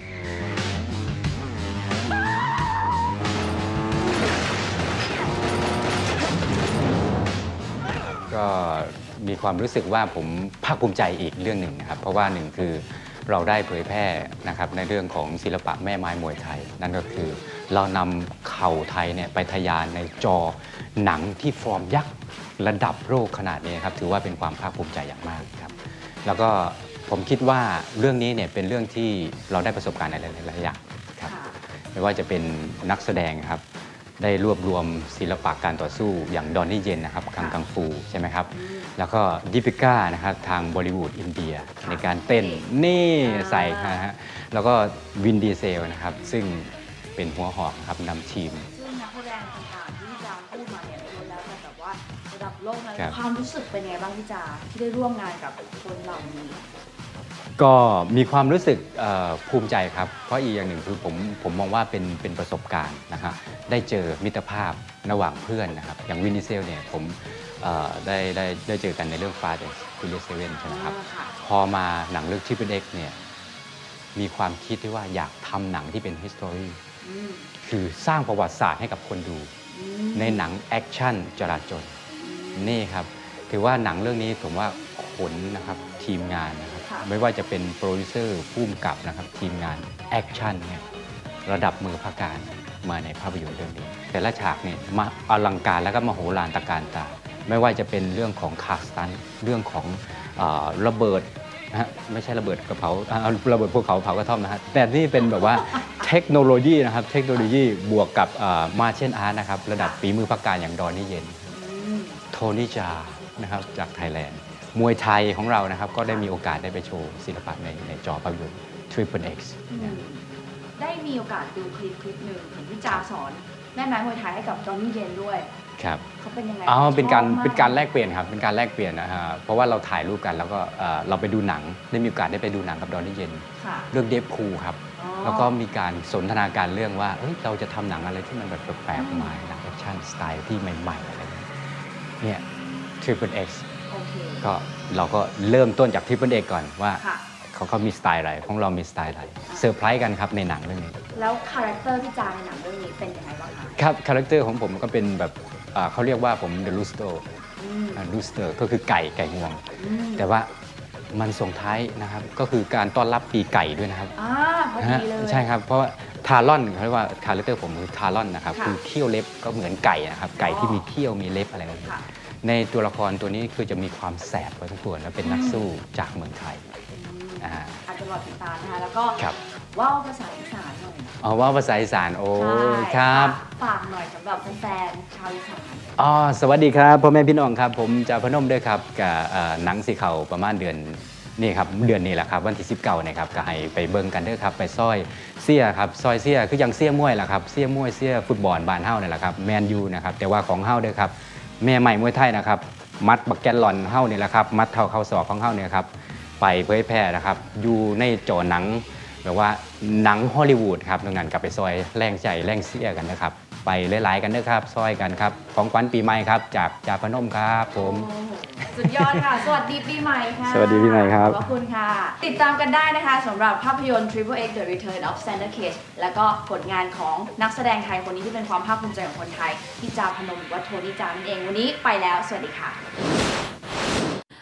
Speaker 22: ก็มีความรู้สึกว่าผมภาคภูมิใจอีกเรื่องหนึ่งนะครับเพราะว่าหนึ่งคือเราได้เผยแพร่นะครับในเรื่องของศิลปะแม่ไม้มวยไทยนั่นก็คือเรานำเข่าไทยเนี่ยไปทะยานในจอหนังที่ฟอร์มยักษ์ระดับโลกขนาดนี้ครับถือว่าเป็นความภาคภูมิใจอย่างมากครับแล้วก็ผมคิดว่าเรื่องนี้เนี่ยเป็นเรื่องที่เราได้ประสบการณ์ในหลายๆอย่างครับไม่ว่าจะเป็นนักแสดงครับได้รวบรวมศิลปะการต่อสู้อย่างดอนนี่เย็นนะครับคังกังฟูใช่ไหมครับแล้วก็ดิปิก้านะครับทางบอลิวูดอินเดียในการเต้นนี่ใส่นะฮะแล้วก็วินดีเซลนะครับซึ่งเป็นหัวหอกครับนำทีม
Speaker 21: ซึ่งนักแสดงต่างๆที่พี่จาพูดมาเนี่ยล้วนแล้วแต่แบบว่าระดับโลกนะความรู้สึกเป็นไงบ้างพี่จาที่ได้ร่วมงานกับคนเหล่านี้
Speaker 22: ก็มีความรู้สึกภูมิใจครับเพราะอีกอย่างหนึ่งคือผมผมมองว่าเป็นเป็นประสบการณ์นะครับได้เจอมิตรภาพระหว่างเพื่อนนะครับอย่างวินดีเซลเนี่ยผมได้ได้ได้เจอกันในเรื่อง Fast and Furious เซเว่นใช่ไหมครับพอมาหนังเรื่อง Triple X เนี่ยมีความคิดที่ว่าอยากทำหนังที่เป็น history คือสร้างประวัติศาสตร์ให้กับคนดูในหนังแอคชั่นจราจรนี่ครับถือว่าหนังเรื่องนี้ผมว่าขนนะครับทีมงานนะครับไม่ว่าจะเป็นโปรดิวเซอร์ผู้กำกับนะครับทีมงานแอคชั่นเนี่ยระดับมือพระการมาในภาพยนตร์เรื่องนี้แต่ละฉากเนี่ยมาอลังการแล้วก็มโหฬารตระการตาไม่ว่าจะเป็นเรื่องของคาสตันเรื่องของเอ่อระเบิดนะฮะไม่ใช่ระเบิดกระเผาระเบิดภูเขาเผากระท่อมนะฮะแต่นี่เป็นแบบว่าเทคโนโลยีนะครับเทคโนโลยีบวกกับมาเชนอาร์ตนะครับระดับฝีมือพระการอย่างดอนนี่เย็นโทนี่จานะครับจากไทยแลนด์มวยไทยของเรานะครับก็ได้มีโอกาสได้ไปโชว์ศิลปะในในจอภาพยนตร์ Triple X
Speaker 21: ได้มีโอกาสดูคลิปคลิปหนึ่งเห็นพี่จาสอนแม่ไม้มวยไทยให้กับดอนนี่เย็นด้วย
Speaker 22: ครับ
Speaker 21: เขาเป็นยังไง
Speaker 22: อ๋อเป็นการเป็นการแลกเปลี่ยนครับเป็นการแลกเปลี่ยนนะฮะเพราะว่าเราถ่ายรูปกันแล้วก็เราไปดูหนังได้มีโอกาสได้ไปดูหนังกับดอนนี่เย็นเรื่องเดฟคูครับแล้วก็มีการสนทนาการเรื่องว่าเฮ้ยเราจะทำหนังอะไรที่มันแบบแปลกๆใหม่หนังแอคชั่นสไตล์ที่ใหม่ๆอะไรเนี่ย Triple X ก็เราก็เริ่มต้นจาก Triple X ก่อนว่าเขาเขามีสไตล์อะไรของเรามีสไตล์อะไรเซอร์ไพรส์กันครับในหนังเรื่องนี้
Speaker 21: แล้วคาแรคเตอร์พี่จาในหนังเรื่องนี้เป็นยังไงบ้างคะ
Speaker 22: ครับคาแรคเตอร์ของผมก็เป็นแบบเขาเรียกว่าผม The Rooster Rooster ก็คือไก่ไก่งวงแต่ว่ามันส่งท้ายนะครับก็คือการต้อนรับปีไก่ด้วยนะครับ
Speaker 21: อ่าพอดีเลย
Speaker 22: ใช่ครับเพราะว่าทารอนเขาเรียกว่าคาแรคเตอร์ผมคือทารอนนะครับคือเขี้ยวเล็บก็เหมือนไก่นะครับไก่ที่มีเขี้ยวมีเล็บอะไรแบบนี้ในตัวละครตัวนี้คือจะมีความแสบพอสมควรและเป็นนักสู้จากเมืองไทย
Speaker 21: อาจจะรอติดตามนะคะแล้วก็ว่าวภาษาอีสานหน่อย
Speaker 22: อ๋อว่าวภาษาอีสานโอ้ครับ
Speaker 21: ฝากหน่อยสำหรับแฟนๆชาวอีสาน
Speaker 22: อ๋อสวัสดีครับพ่อแม่พี่น้องครับผมจาพนมด้วยครับกับหนังสีเขาประมาณเดือนนี่ครับเดือนนี้แหละครับวันที่สิบเก้าเนี่ยครับก็ให้ไปเบิ่งกันเด้อครับไปซอยเสี้ยครับซอยเสี้ยคือยังเสี้ยมวยแหละครับเสี้ยมวยเสี้ยฟุตบอลบ้านเฮาเนี่ยแหละครับแมนยูนะครับแต่ว่าของเฮาเด้อครับแม่ใหม่มวยไทยนะครับมัดบักแกนหลอนเฮาเนี่ยแหละครับมัดเท่าเข้าศอกของเฮาเนี่ยครับไปเผยแพร่นะครับอยู่ในจอหนังแบบว่าหนังฮอลลีวูดครับดังนั้นกลับไปซอยแรงใจแรงเสี้ยกันนะครับไปหลายๆกันนะครับซอยกันครับของขวัญปีใหม่ครับจากจาพนมครับผม
Speaker 21: สุดยอดค่ะสวัสดีปีใหม่ค่ะ
Speaker 22: สวัสดีปีใหม่ครับ
Speaker 21: ขอบคุณค่ะติดตามกันได้นะคะสำหรับภาพยนตร์ Triple X The Return of Xander Cage แล้วก็ผลงานของนักแสดงไทยคนนี้ที่เป็นความภาคภูมิใจของคนไทยพี่จาพนมหรือว่าโทนี่จานั่นเองวันนี้ไปแล้วสวัสดีค่ะ
Speaker 6: ต้องบอก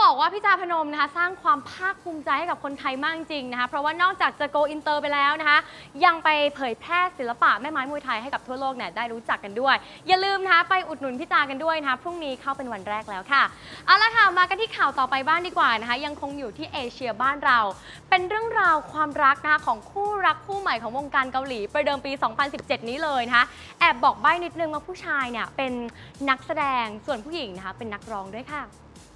Speaker 6: บอกว่าพี่จาพนมนะคะสร้างความภาคภูมิใจให้กับคนไทยมากจริงนะคะเพราะว่านอกจากจะโกอินเตอร์ไปแล้วนะคะยังไปเผยแพร่ศิลปะแม่ไม้มวยไทยให้กับทั่วโลกเนี่ยได้รู้จักกันด้วยอย่าลืมนะคะไปอุดหนุนพี่จากันด้วยนะคะพรุ่งนี้เข้าเป็นวันแรกแล้วค่ะเอาละค่ะมากันที่ข่าวต่อไปบ้างดีกว่านะคะยังคงอยู่ที่เอเชียบ้านเราเป็นเรื่องราวความรักนะคะของคู่รักคู่ใหม่ของวงการเกาหลีประเดิมปี สองพันสิบเจ็ด นี้เลยนะคะแอบบอกใบ้นิดนึงว่าผู้ชายเนี่ยเป็นนักแสดงส่วนผู้หญิงนะคะเป็นนักร้องด้วยค่ะ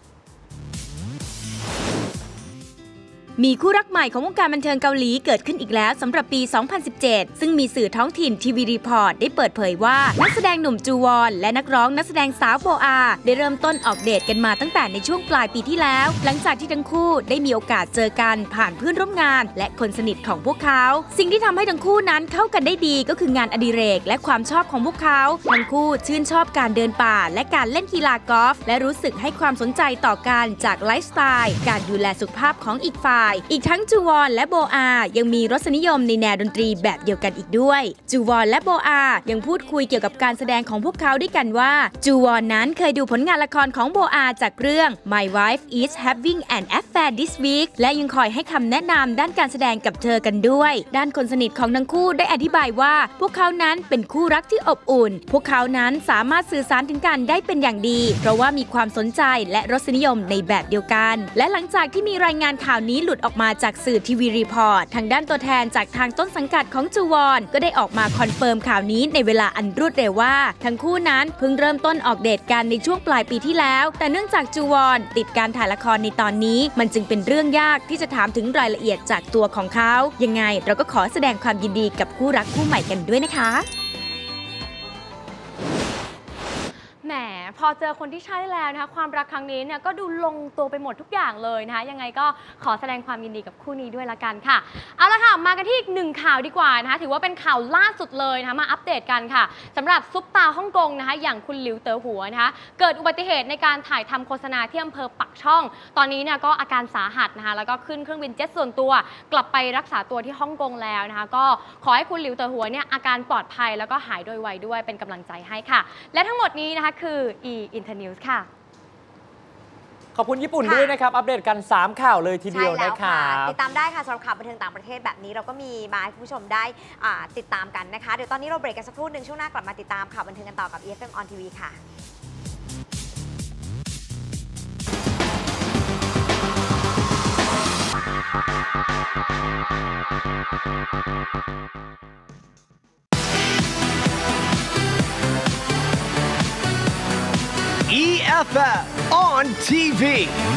Speaker 15: มีคู่รักใหม่ของวงการบันเทิงเกาหลีเกิดขึ้นอีกแล้วสำหรับปี สองพันสิบเจ็ด ซึ่งมีสื่อท้องถิ่นทีวีรีพอร์ตได้เปิดเผยว่านักแสดงหนุ่มจูวอนและนักร้องนักแสดงสาวโบอาได้เริ่มต้นออกเดทกันมาตั้งแต่ในช่วงปลายปีที่แล้วหลังจากที่ทั้งคู่ได้มีโอกาสเจอกันผ่านเพื่อนร่วมงานและคนสนิทของพวกเขาสิ่งที่ทำให้ทั้งคู่นั้นเข้ากันได้ดีก็คืองานอดิเรกและความชอบของพวกเขาทั้งคู่ชื่นชอบการเดินป่าและการเล่นกีฬากอล์ฟและรู้สึกให้ความสนใจต่อกันจากไลฟ์สไตล์การดูแลสุขภาพของอีกฝ่ายอีกทั้งจูวอนและโบอายังมีรสนิยมในแนวดนตรีแบบเดียวกันอีกด้วยจูวอนและโบอายังพูดคุยเกี่ยวกับการแสดงของพวกเขาด้วยกันว่าจูวอนนั้นเคยดูผลงานละครของโบอาจากเรื่อง My Wife is Having an Affair This Week และยังคอยให้คำแนะนำด้านการแสดงกับเธอกันด้วยด้านคนสนิทของทั้งคู่ได้อธิบายว่าพวกเขานั้นเป็นคู่รักที่อบอุ่นพวกเขานั้นสามารถสื่อสารถึงกันได้เป็นอย่างดีเพราะว่ามีความสนใจและรสนิยมในแบบเดียวกันและหลังจากที่มีรายงานข่าวนี้หลุดออกมาจากสื่อทีวีรีพอร์ตทางด้านตัวแทนจากทางต้นสังกัดของจูวอนก็ได้ออกมาคอนเฟิร์มข่าวนี้ในเวลาอันรวดเร็วว่าทั้งคู่นั้นเพิ่งเริ่มต้นออกเดทกันในช่วงปลายปีที่แล้วแต่เนื่องจากจูวอนติดการถ่ายละครในตอนนี้มันจึงเป็นเรื่องยากที่จะถามถึงรายละเอียดจากตัวของเขายังไงเราก็ขอแสดงความยินดีกับคู่รักคู่ใหม่กันด้วยนะคะ
Speaker 6: แหมพอเจอคนที่ใช่แล้วนะคะความรักครั้งนี้เนี่ยก็ดูลงตัวไปหมดทุกอย่างเลยนะคะยังไงก็ขอแสดงความยินดีกับคู่นี้ด้วยละกันค่ะเอาละค่ะมากันที่อีกหนึ่งข่าวดีกว่านะคะถือว่าเป็นข่าวล่าสุดเลยนะคะมาอัปเดตกันค่ะสำหรับซุปตาฮ่องกงนะคะอย่างคุณหลิวเต๋อหัวนะคะเกิดอุบัติเหตุในการถ่ายทำโฆษณาที่อำเภอปักช่องตอนนี้เนี่ยก็อาการสาหัสนะคะแล้วก็ขึ้นเครื่องบินเจ็ตส่วนตัวกลับไปรักษาตัวที่ฮ่องกงแล้วนะคะก็ขอให้คุณหลิวเต๋อหัวเนี่ยอาการปลอดภัยแล้วก็หายโดยไวด้วยเป็นกำลังใจให้ค่ะและทั้งหมดนี้นะคะคือ E Internews ค่ะ
Speaker 4: ขอบคุณญี่ปุ่นด้วยนะครับอัปเดตกันสามข่าวเลยทีเดียวนะครับ
Speaker 3: ติดตามได้ค่ะสำหรับข่าวบันเทิงต่างประเทศแบบนี้เราก็มีมาให้คุณผู้ชมได้ติดตามกันนะคะเดี๋ยวตอนนี้เราเบรกกันสักครู่หนึ่งช่วงหน้ากลับมาติดตามข่าวบันเทิงกันต่อกับ อี เอฟ เอ็ม on ที วี ค่ะ
Speaker 16: อี เอฟ เอ็ม on ที วี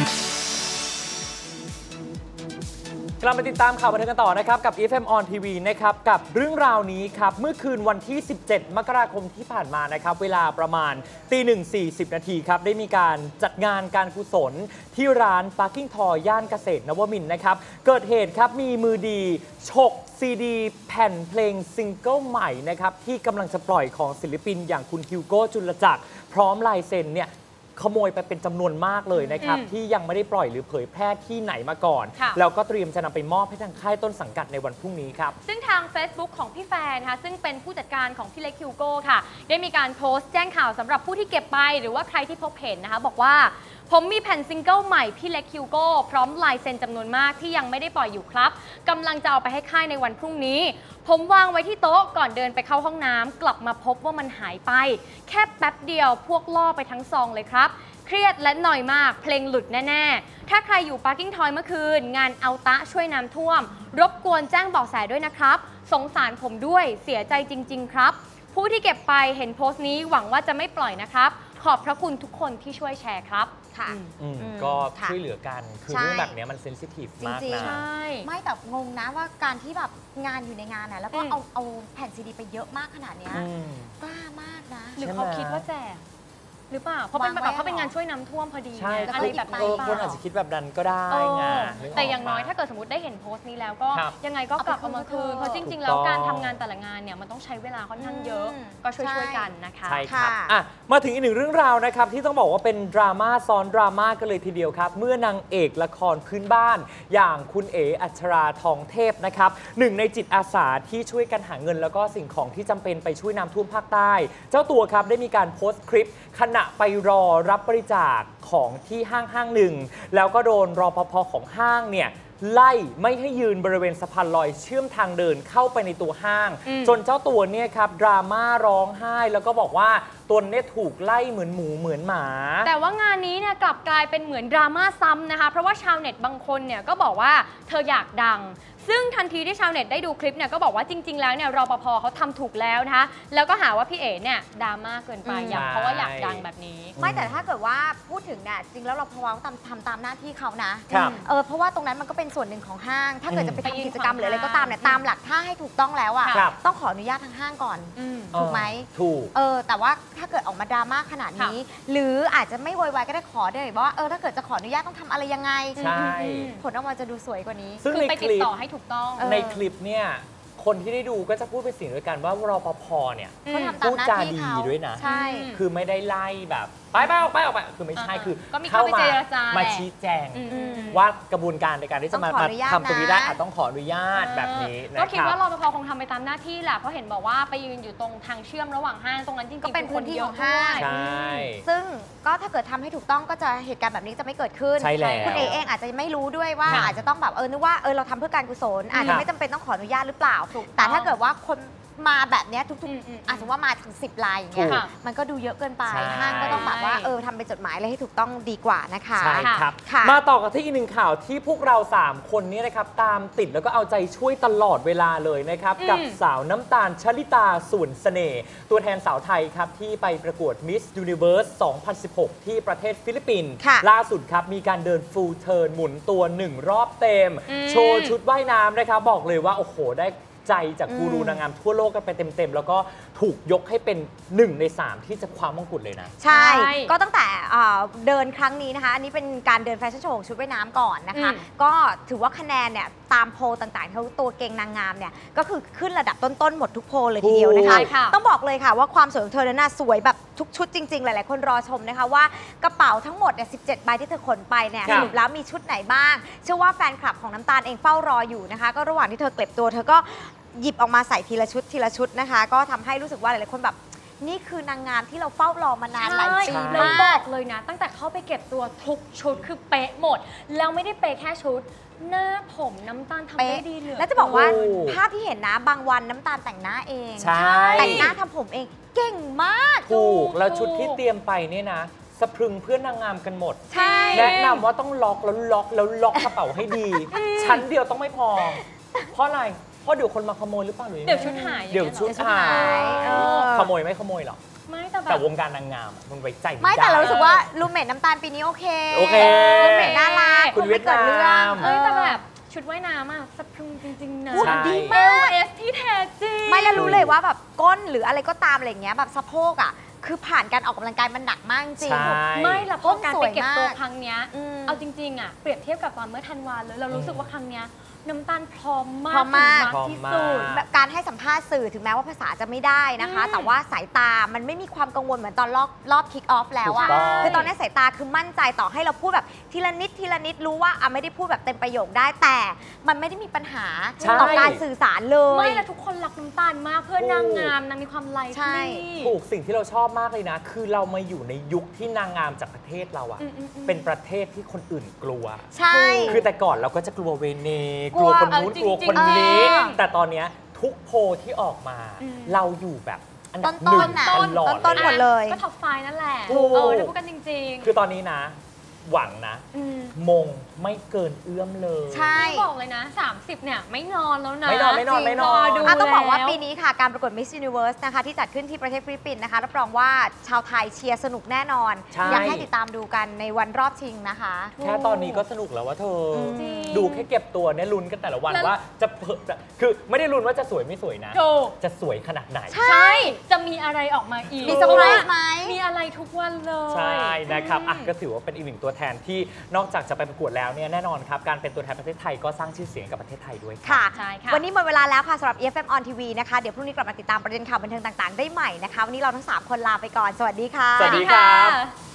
Speaker 4: กลับมาติดตามข่าวบันเทิงกันต่อนะครับกับ อี เอฟ เอ็ม on ที วี นะครับกับเรื่องราวนี้ครับเมื่อคืนวันที่ สิบเจ็ด มกราคมที่ผ่านมานะครับเวลาประมาณตีหนึ่งสี่สิบนาทีครับได้มีการจัดงานการกุศลที่ร้าน Parking Toy ย่านเกษตรนวมินทร์นะครับเกิดเหตุครับมีมือดีฉกซีดีแผ่นเพลงซิงเกิลใหม่นะครับที่กำลังจะปล่อยของศิลปินอย่างคุณฮิวโก้จุลจักรพร้อมลายเซ็นเนี่ยขโมยไปเป็นจำนวนมากเลยนะครับที่ยังไม่ได้ปล่อยหรือเผยแพร่ที่ไหนมาก่อนแล้วก็เตรียมจะนำไปมอบให้ทางค่ายต้นสังกัดในวันพรุ่งนี้ครับ
Speaker 6: ซึ่งทาง Facebook ของพี่แฟนนะคะซึ่งเป็นผู้จัดการของพี่เล็กฮิวโก้ค่ะได้มีการโพสต์แจ้งข่าวสำหรับผู้ที่เก็บไปหรือว่าใครที่พบเห็นนะคะบอกว่าผมมีแผ่นซิงเกิลใหม่พี่เล็กฮิวโก้พร้อมลายเซ็นจำนวนมากที่ยังไม่ได้ปล่อยอยู่ครับกำลังจะเอาไปให้ค่ายในวันพรุ่งนี้ผมวางไว้ที่โต๊ะก่อนเดินไปเข้าห้องน้ำกลับมาพบว่ามันหายไปแค่แป๊บเดียวพวกล่อไปทั้งซองเลยครับเครียดและหน่อยมากเพลงหลุดแน่ๆถ้าใครอยู่ Parking Toy เมื่อคืนงานเอาตะช่วยน้ำท่วมรบกวนแจ้งเบาะแสด้วยนะครับสงสารผมด้วยเสียใจจริงๆครับผู้ที่เก็บไปเห็นโพสต์นี้หวังว่าจะไม่ปล่อยนะครับขอบพระคุณทุกคนที่ช่วยแชร์ครับค่ะ
Speaker 4: ก็ช่วยเหลือกันคือเรื่องแบบนี้มันเซนซิทีฟมากนะ
Speaker 3: ไม่แต่งงนะว่าการที่แบบงานอยู่ในงานนะแล้วก็เอาเอาแผ่นซีดีไปเยอะมากขนาดนี้กล้ามากนะ
Speaker 6: หรือเขาคิดว่าแจกหรือเปล่าเพราะเป็นแบบเขาเป็นงานช่วยน้ำท่วมพอดี
Speaker 4: ใช่
Speaker 6: อะไรแบบนั้น
Speaker 4: คนอาจจะคิดแบบนั้นก็ได้ไง
Speaker 6: แต่อย่างน้อยถ้าเกิดสมมติได้เห็นโพสต์นี้แล้วก็ยังไงก็กลับเอามาคืนเพราะจริงๆแล้วการทำงานแต่ละงานเนี่ยมันต้องใช้เวลาค่อนข้างเยอะก็ช่วยๆกันนะคะ
Speaker 4: ใช่ครับมาถึงอีกหนึ่งเรื่องราวนะครับที่ต้องบอกว่าเป็นดราม่าซ้อนดราม่ากันเลยทีเดียวครับเมื่อนางเอกละครพื้นบ้านอย่างคุณเอ๋อัชราทองเทพนะครับหนึ่งในจิตอาสาที่ช่วยกันหาเงินแล้วก็สิ่งของที่จำเป็นไปช่วยน้ำท่วมภาคใต้เจ้าตัวครับได้มีการโพสต์คลิปขณะณะไปรอรับบริจาคของที่ห้างห้างหนึ่งแล้วก็โดนรปภของห้างเนี่ยไล่ไม่ให้ยืนบริเวณสะพานลอยเชื่อมทางเดินเข้าไปในตัวห้าง จนเจ้าตัวเนี่ยครับดราม่าร้องไห้แล้วก็บอกว่าตนเนี่ยถูกไล่เหมือนหมูเหมือนหมา
Speaker 6: แต่ว่างานนี้เนี่ยกลับกลายเป็นเหมือนดราม่าซ้ำนะคะเพราะว่าชาวเน็ตบางคนเนี่ยก็บอกว่าเธออยากดังซึ่งทันทีที่ชาวเน็ตได้ดูคลิปเนี่ยก็บอกว่าจริงๆแล้วเนี่ยรปภเขาทำถูกแล้วนะคะแล้วก็หาว่าพี่เอ๋เนี่ยดราม่าเกินไปอย่างเพราะว่าอยากดังแบบนี้
Speaker 3: ไม่แต่ถ้าเกิดว่าพูดถึงเนี่ยจริงแล้วรปภเขาทำทำตามหน้าที่เขานะเออเพราะว่าตรงนั้นมันก็เป็นส่วนหนึ่งของห้างถ้าเกิดจะไปทำกิจกรรมหรืออะไรก็ตามเนี่ยตามหลักถ้าให้ถูกต้องแล้วอ่ะต้องขออนุญาตทางห้างก่อนถูกไหม
Speaker 4: ถูก
Speaker 3: เออแต่ว่าถ้าเกิดออกมาดราม่าขนาดนี้หรืออาจจะไม่โวยวายก็ได้ขอได้ว่าเออถ้าเกิดจะขออนุญาตต้องทำอะไรยังไงผลออกมาจะดูสวยกว่านี้
Speaker 4: ซึ่ง
Speaker 6: ไปติดต่อให้ถูกต้อง
Speaker 4: ในคลิปเนี่ยคนที่ได้ดูก็จะพูดเป็นเสียงเดียวกันว่ารปภเนี่ยพูดจาดีด้วยนะคือไม่ได้ไล่แบบไปไปออกไปออกไปคือไม่ใช่คือเข้ามามาชี้แจงว่ากระบวนการในการที่จะมาทำตรงนี้ได้อาจต้องขออนุญาตแบบนี้นะครับ
Speaker 6: ก็คิดว่ารปภคงทำไปตามหน้าที่แหละเพราะเห็นบอกว่าไปยืนอยู่ตรงทางเชื่อมระหว่างห้างตรงนั้นจริงๆ
Speaker 3: ก็เป็นพื้นที่ของห้างซึ่งก็ถ้าเกิดทำให้ถูกต้องก็จะเหตุการณ์แบบนี้จะไม่เกิดขึ้นคุณเอเองอาจจะไม่รู้ด้วยว่าอาจจะต้องแบบเออนึกว่าเออเราทำเพื่อการกุศลอาจจะไม่จำเป็นต้องขออนุญาตหรือเปล่าแต่ถ้าเกิดว่าคนมาแบบนี้ทุกๆอาจจะว่ามาถึงสิบลายอย่างเงี้ยมันก็ดูเยอะเกินไปห้างก็ต้องแบบว่าเออทำเป็นจดหมายอะไรให้ถูกต้องดีกว่านะคะ
Speaker 4: ใช่ครับมาต่อกันที่อีกหนึ่งข่าวที่พวกเราสามคนนี้นะครับตามติดแล้วก็เอาใจช่วยตลอดเวลาเลยนะครับกับสาวน้ำตาลชลิตาส่วนเสน่ห์ตัวแทนสาวไทยครับที่ไปประกวด Miss Universe สองพันสิบหก ที่ประเทศฟิลิปปินส์ล่าสุดครับมีการเดิน full turn หมุนตัวหนึ่งรอบเต็มโชว์ชุดว่ายน้ำนะครับบอกเลยว่าโอ้โหได้ใจจากกูรูนางงามทั่วโลกกันไปเต็มๆแล้วก็ถูกยกให้เป็นหนึ่งในสามที่จะคว้ามงกุฎเลยนะ
Speaker 3: ใช่ก็ตั้งแต่เดินครั้งนี้นะคะอันนี้เป็นการเดินแฟชั่นโชว์ชุดว่ายน้ำก่อนนะคะก็ถือว่าคะแนนเนี่ยตามโพลต่างๆเขาตัวเก่งนางงามเนี่ยก็คือขึ้นระดับต้นๆหมดทุกโพลเลยทีเดียวนะคะต้องบอกเลยค่ะว่าความสวยของเธอนั้นสวยแบบทุกชุดจริงๆหลายๆคนรอชมนะคะว่ากระเป๋าทั้งหมดเนี่ยสิบเจ็ดใบที่เธอขนไปเนี่ยสรุปแล้วมีชุดไหนบ้างเชื่อว่าแฟนคลับของน้ำตาลเองเฝ้ารออยู่นะคะก็ระหว่างที่เธอเก็บตัวเธอก็หยิบออกมาใส่ทีละชุดทีละชุดนะคะก็ทำให้รู้สึกว่าหลายๆคนแบบนี่คือนางงามที่เราเฝ้ารอมานานหลายปีมาก
Speaker 6: บอกเลยนะตั้งแต่เข้าไปเก็บตัวทุกชุดคือเป๊ะหมดแล้วไม่ได้เป๊ะแค่ชุดหน้าผมน้ำตาลทำได้ดีเลย
Speaker 3: แล้วจะบอกว่าภาพที่เห็นนะบางวันน้ำตาลแต่งหน้าเองแต่งหน้าทำผมเองเก่งมาก
Speaker 4: ถูกแล้วชุดที่เตรียมไปเนี่ยนะสะพรึงเพื่อนนางงามกันหมดแนะนำว่าต้องล็อกแล้วล็อกแล้วล็อกกระเป๋าให้ดีชั้นเดียวต้องไม่พอเพราะอะไรเพราะเดี๋ยวคนมาขโมยหรือเปล่าหรือ
Speaker 6: เดี๋ยวชุดหาย
Speaker 4: เดี๋ยวชุดหายขโมยไม่ขโมยหรอก
Speaker 6: ไม่แต่แบบ
Speaker 4: แต่วงการนางงามมันไว้ใจ
Speaker 3: ไม่แต่เรารู้สึกว่าลูเมทน้ำตาลปีนี้โอเค
Speaker 4: โอเค
Speaker 3: ลูเมทน่ารัก
Speaker 4: คุณเวียดนาม
Speaker 6: เอ้ยแต่แบบชุดว่ายน้ำอะสะพรึงจริงๆนะ
Speaker 3: พูดดีมาก
Speaker 6: เอส ที่แท้จริง
Speaker 3: ไม่แล้วรู้เลยว่าแบบก้นหรืออะไรก็ตามอะไรอย่างเงี้ยแบบสะโพกอะคือผ่านการออกกำลังกายมันหนักมากจริง
Speaker 6: ไม่ละเพราะการไปเก็บตัวครั้งนี้เอาจริงๆอะเปรียบเทียบกับตอนเมื่อธันวาเลยเรารู้สึกว่าครั้งนี้น้ำตาลพร้อมมาก
Speaker 3: มากที่สุดการให้สัมภาษณ์สื่อถึงแม้ว่าภาษาจะไม่ได้นะคะแต่ว่าสายตามันไม่มีความกังวลเหมือนตอนรอบรอบคิกออฟแล้วอะคือตอนนี้สายตาคือมั่นใจต่อให้เราพูดแบบทีละนิดทีละนิดรู้ว่าอ่ะไม่ได้พูดแบบเต็มประโยคได้แต่มันไม่ได้มีปัญหาต่อการสื่อสารเลย
Speaker 6: ไม่และทุกคนรักน้ำตาลมากเพื่อนางงามนางมีความไลฟ์
Speaker 4: ลี่ถูกสิ่งที่เราชอบมากเลยนะคือเรามาอยู่ในยุคที่นางงามจากประเทศเราอะเป็นประเทศที่คนอื่นกลัว
Speaker 3: ใช่
Speaker 4: คือแต่ก่อนเราก็จะกลัวเวเนกลัวคนนู้นกลัวคนนี้แต่ตอนนี้ทุกโพลที่ออกมาเราอยู่แบบอันดับหนึ่งตลอด
Speaker 3: ต้นหมดเลย
Speaker 6: ก็ท็อปไฟนั่นแหละเออถ้าพูดกันจริง
Speaker 4: ๆคือตอนนี้นะหวังนะมงไม่เกินเอื้อมเลย
Speaker 6: ใช่บอกเลยนะสามสิบเนี่ยไม่นอนแล้วนะ
Speaker 4: ไม่นอนไม่นอนไม่นอน
Speaker 3: ดูต้องบอกว่าปีนี้ค่ะการประกวด Miss Universe นะคะที่จัดขึ้นที่ประเทศฟิลิปปินส์นะคะรับรองว่าชาวไทยเชียร์สนุกแน่นอนอยากให้ติดตามดูกันในวันรอบชิงนะคะ
Speaker 4: แค่ตอนนี้ก็สนุกแล้วว่าเธอดูแค่เก็บตัวเนี่ยลุ้นกันแต่ละวันว่าจะคือไม่ได้ลุ้นว่าจะสวยไม่สวยนะจะสวยขนาดไหน
Speaker 6: ใช่จะมีอะไรออกมาอีก
Speaker 3: มีเซอร์ไพรส์ไหม
Speaker 6: มีอะไรทุกวันเลย
Speaker 4: ใช่นะครับอ่ะก็ถือว่าเป็นอีกหนึ่งตัวแทนที่นอกจากจะไปประกวดแล้วเนี่ยแน่นอนครับการเป็นตัวแทนประเทศไทยก็สร้างชื่อเสียงกับประเทศไทยด้วย
Speaker 3: ค่ะใช่ค่ะวันนี้หมดเวลาแล้วค่ะสำหรับ อี เอฟ เอ็ม on ที วี นะคะเดี๋ยวพรุ่งนี้กลับมาติดตามประเด็นข่าวบันเทิงต่างๆได้ใหม่นะคะวันนี้เราทั้งสามคนลาไปก่อนสวัสดีค่ะ
Speaker 4: สวัสดีครับ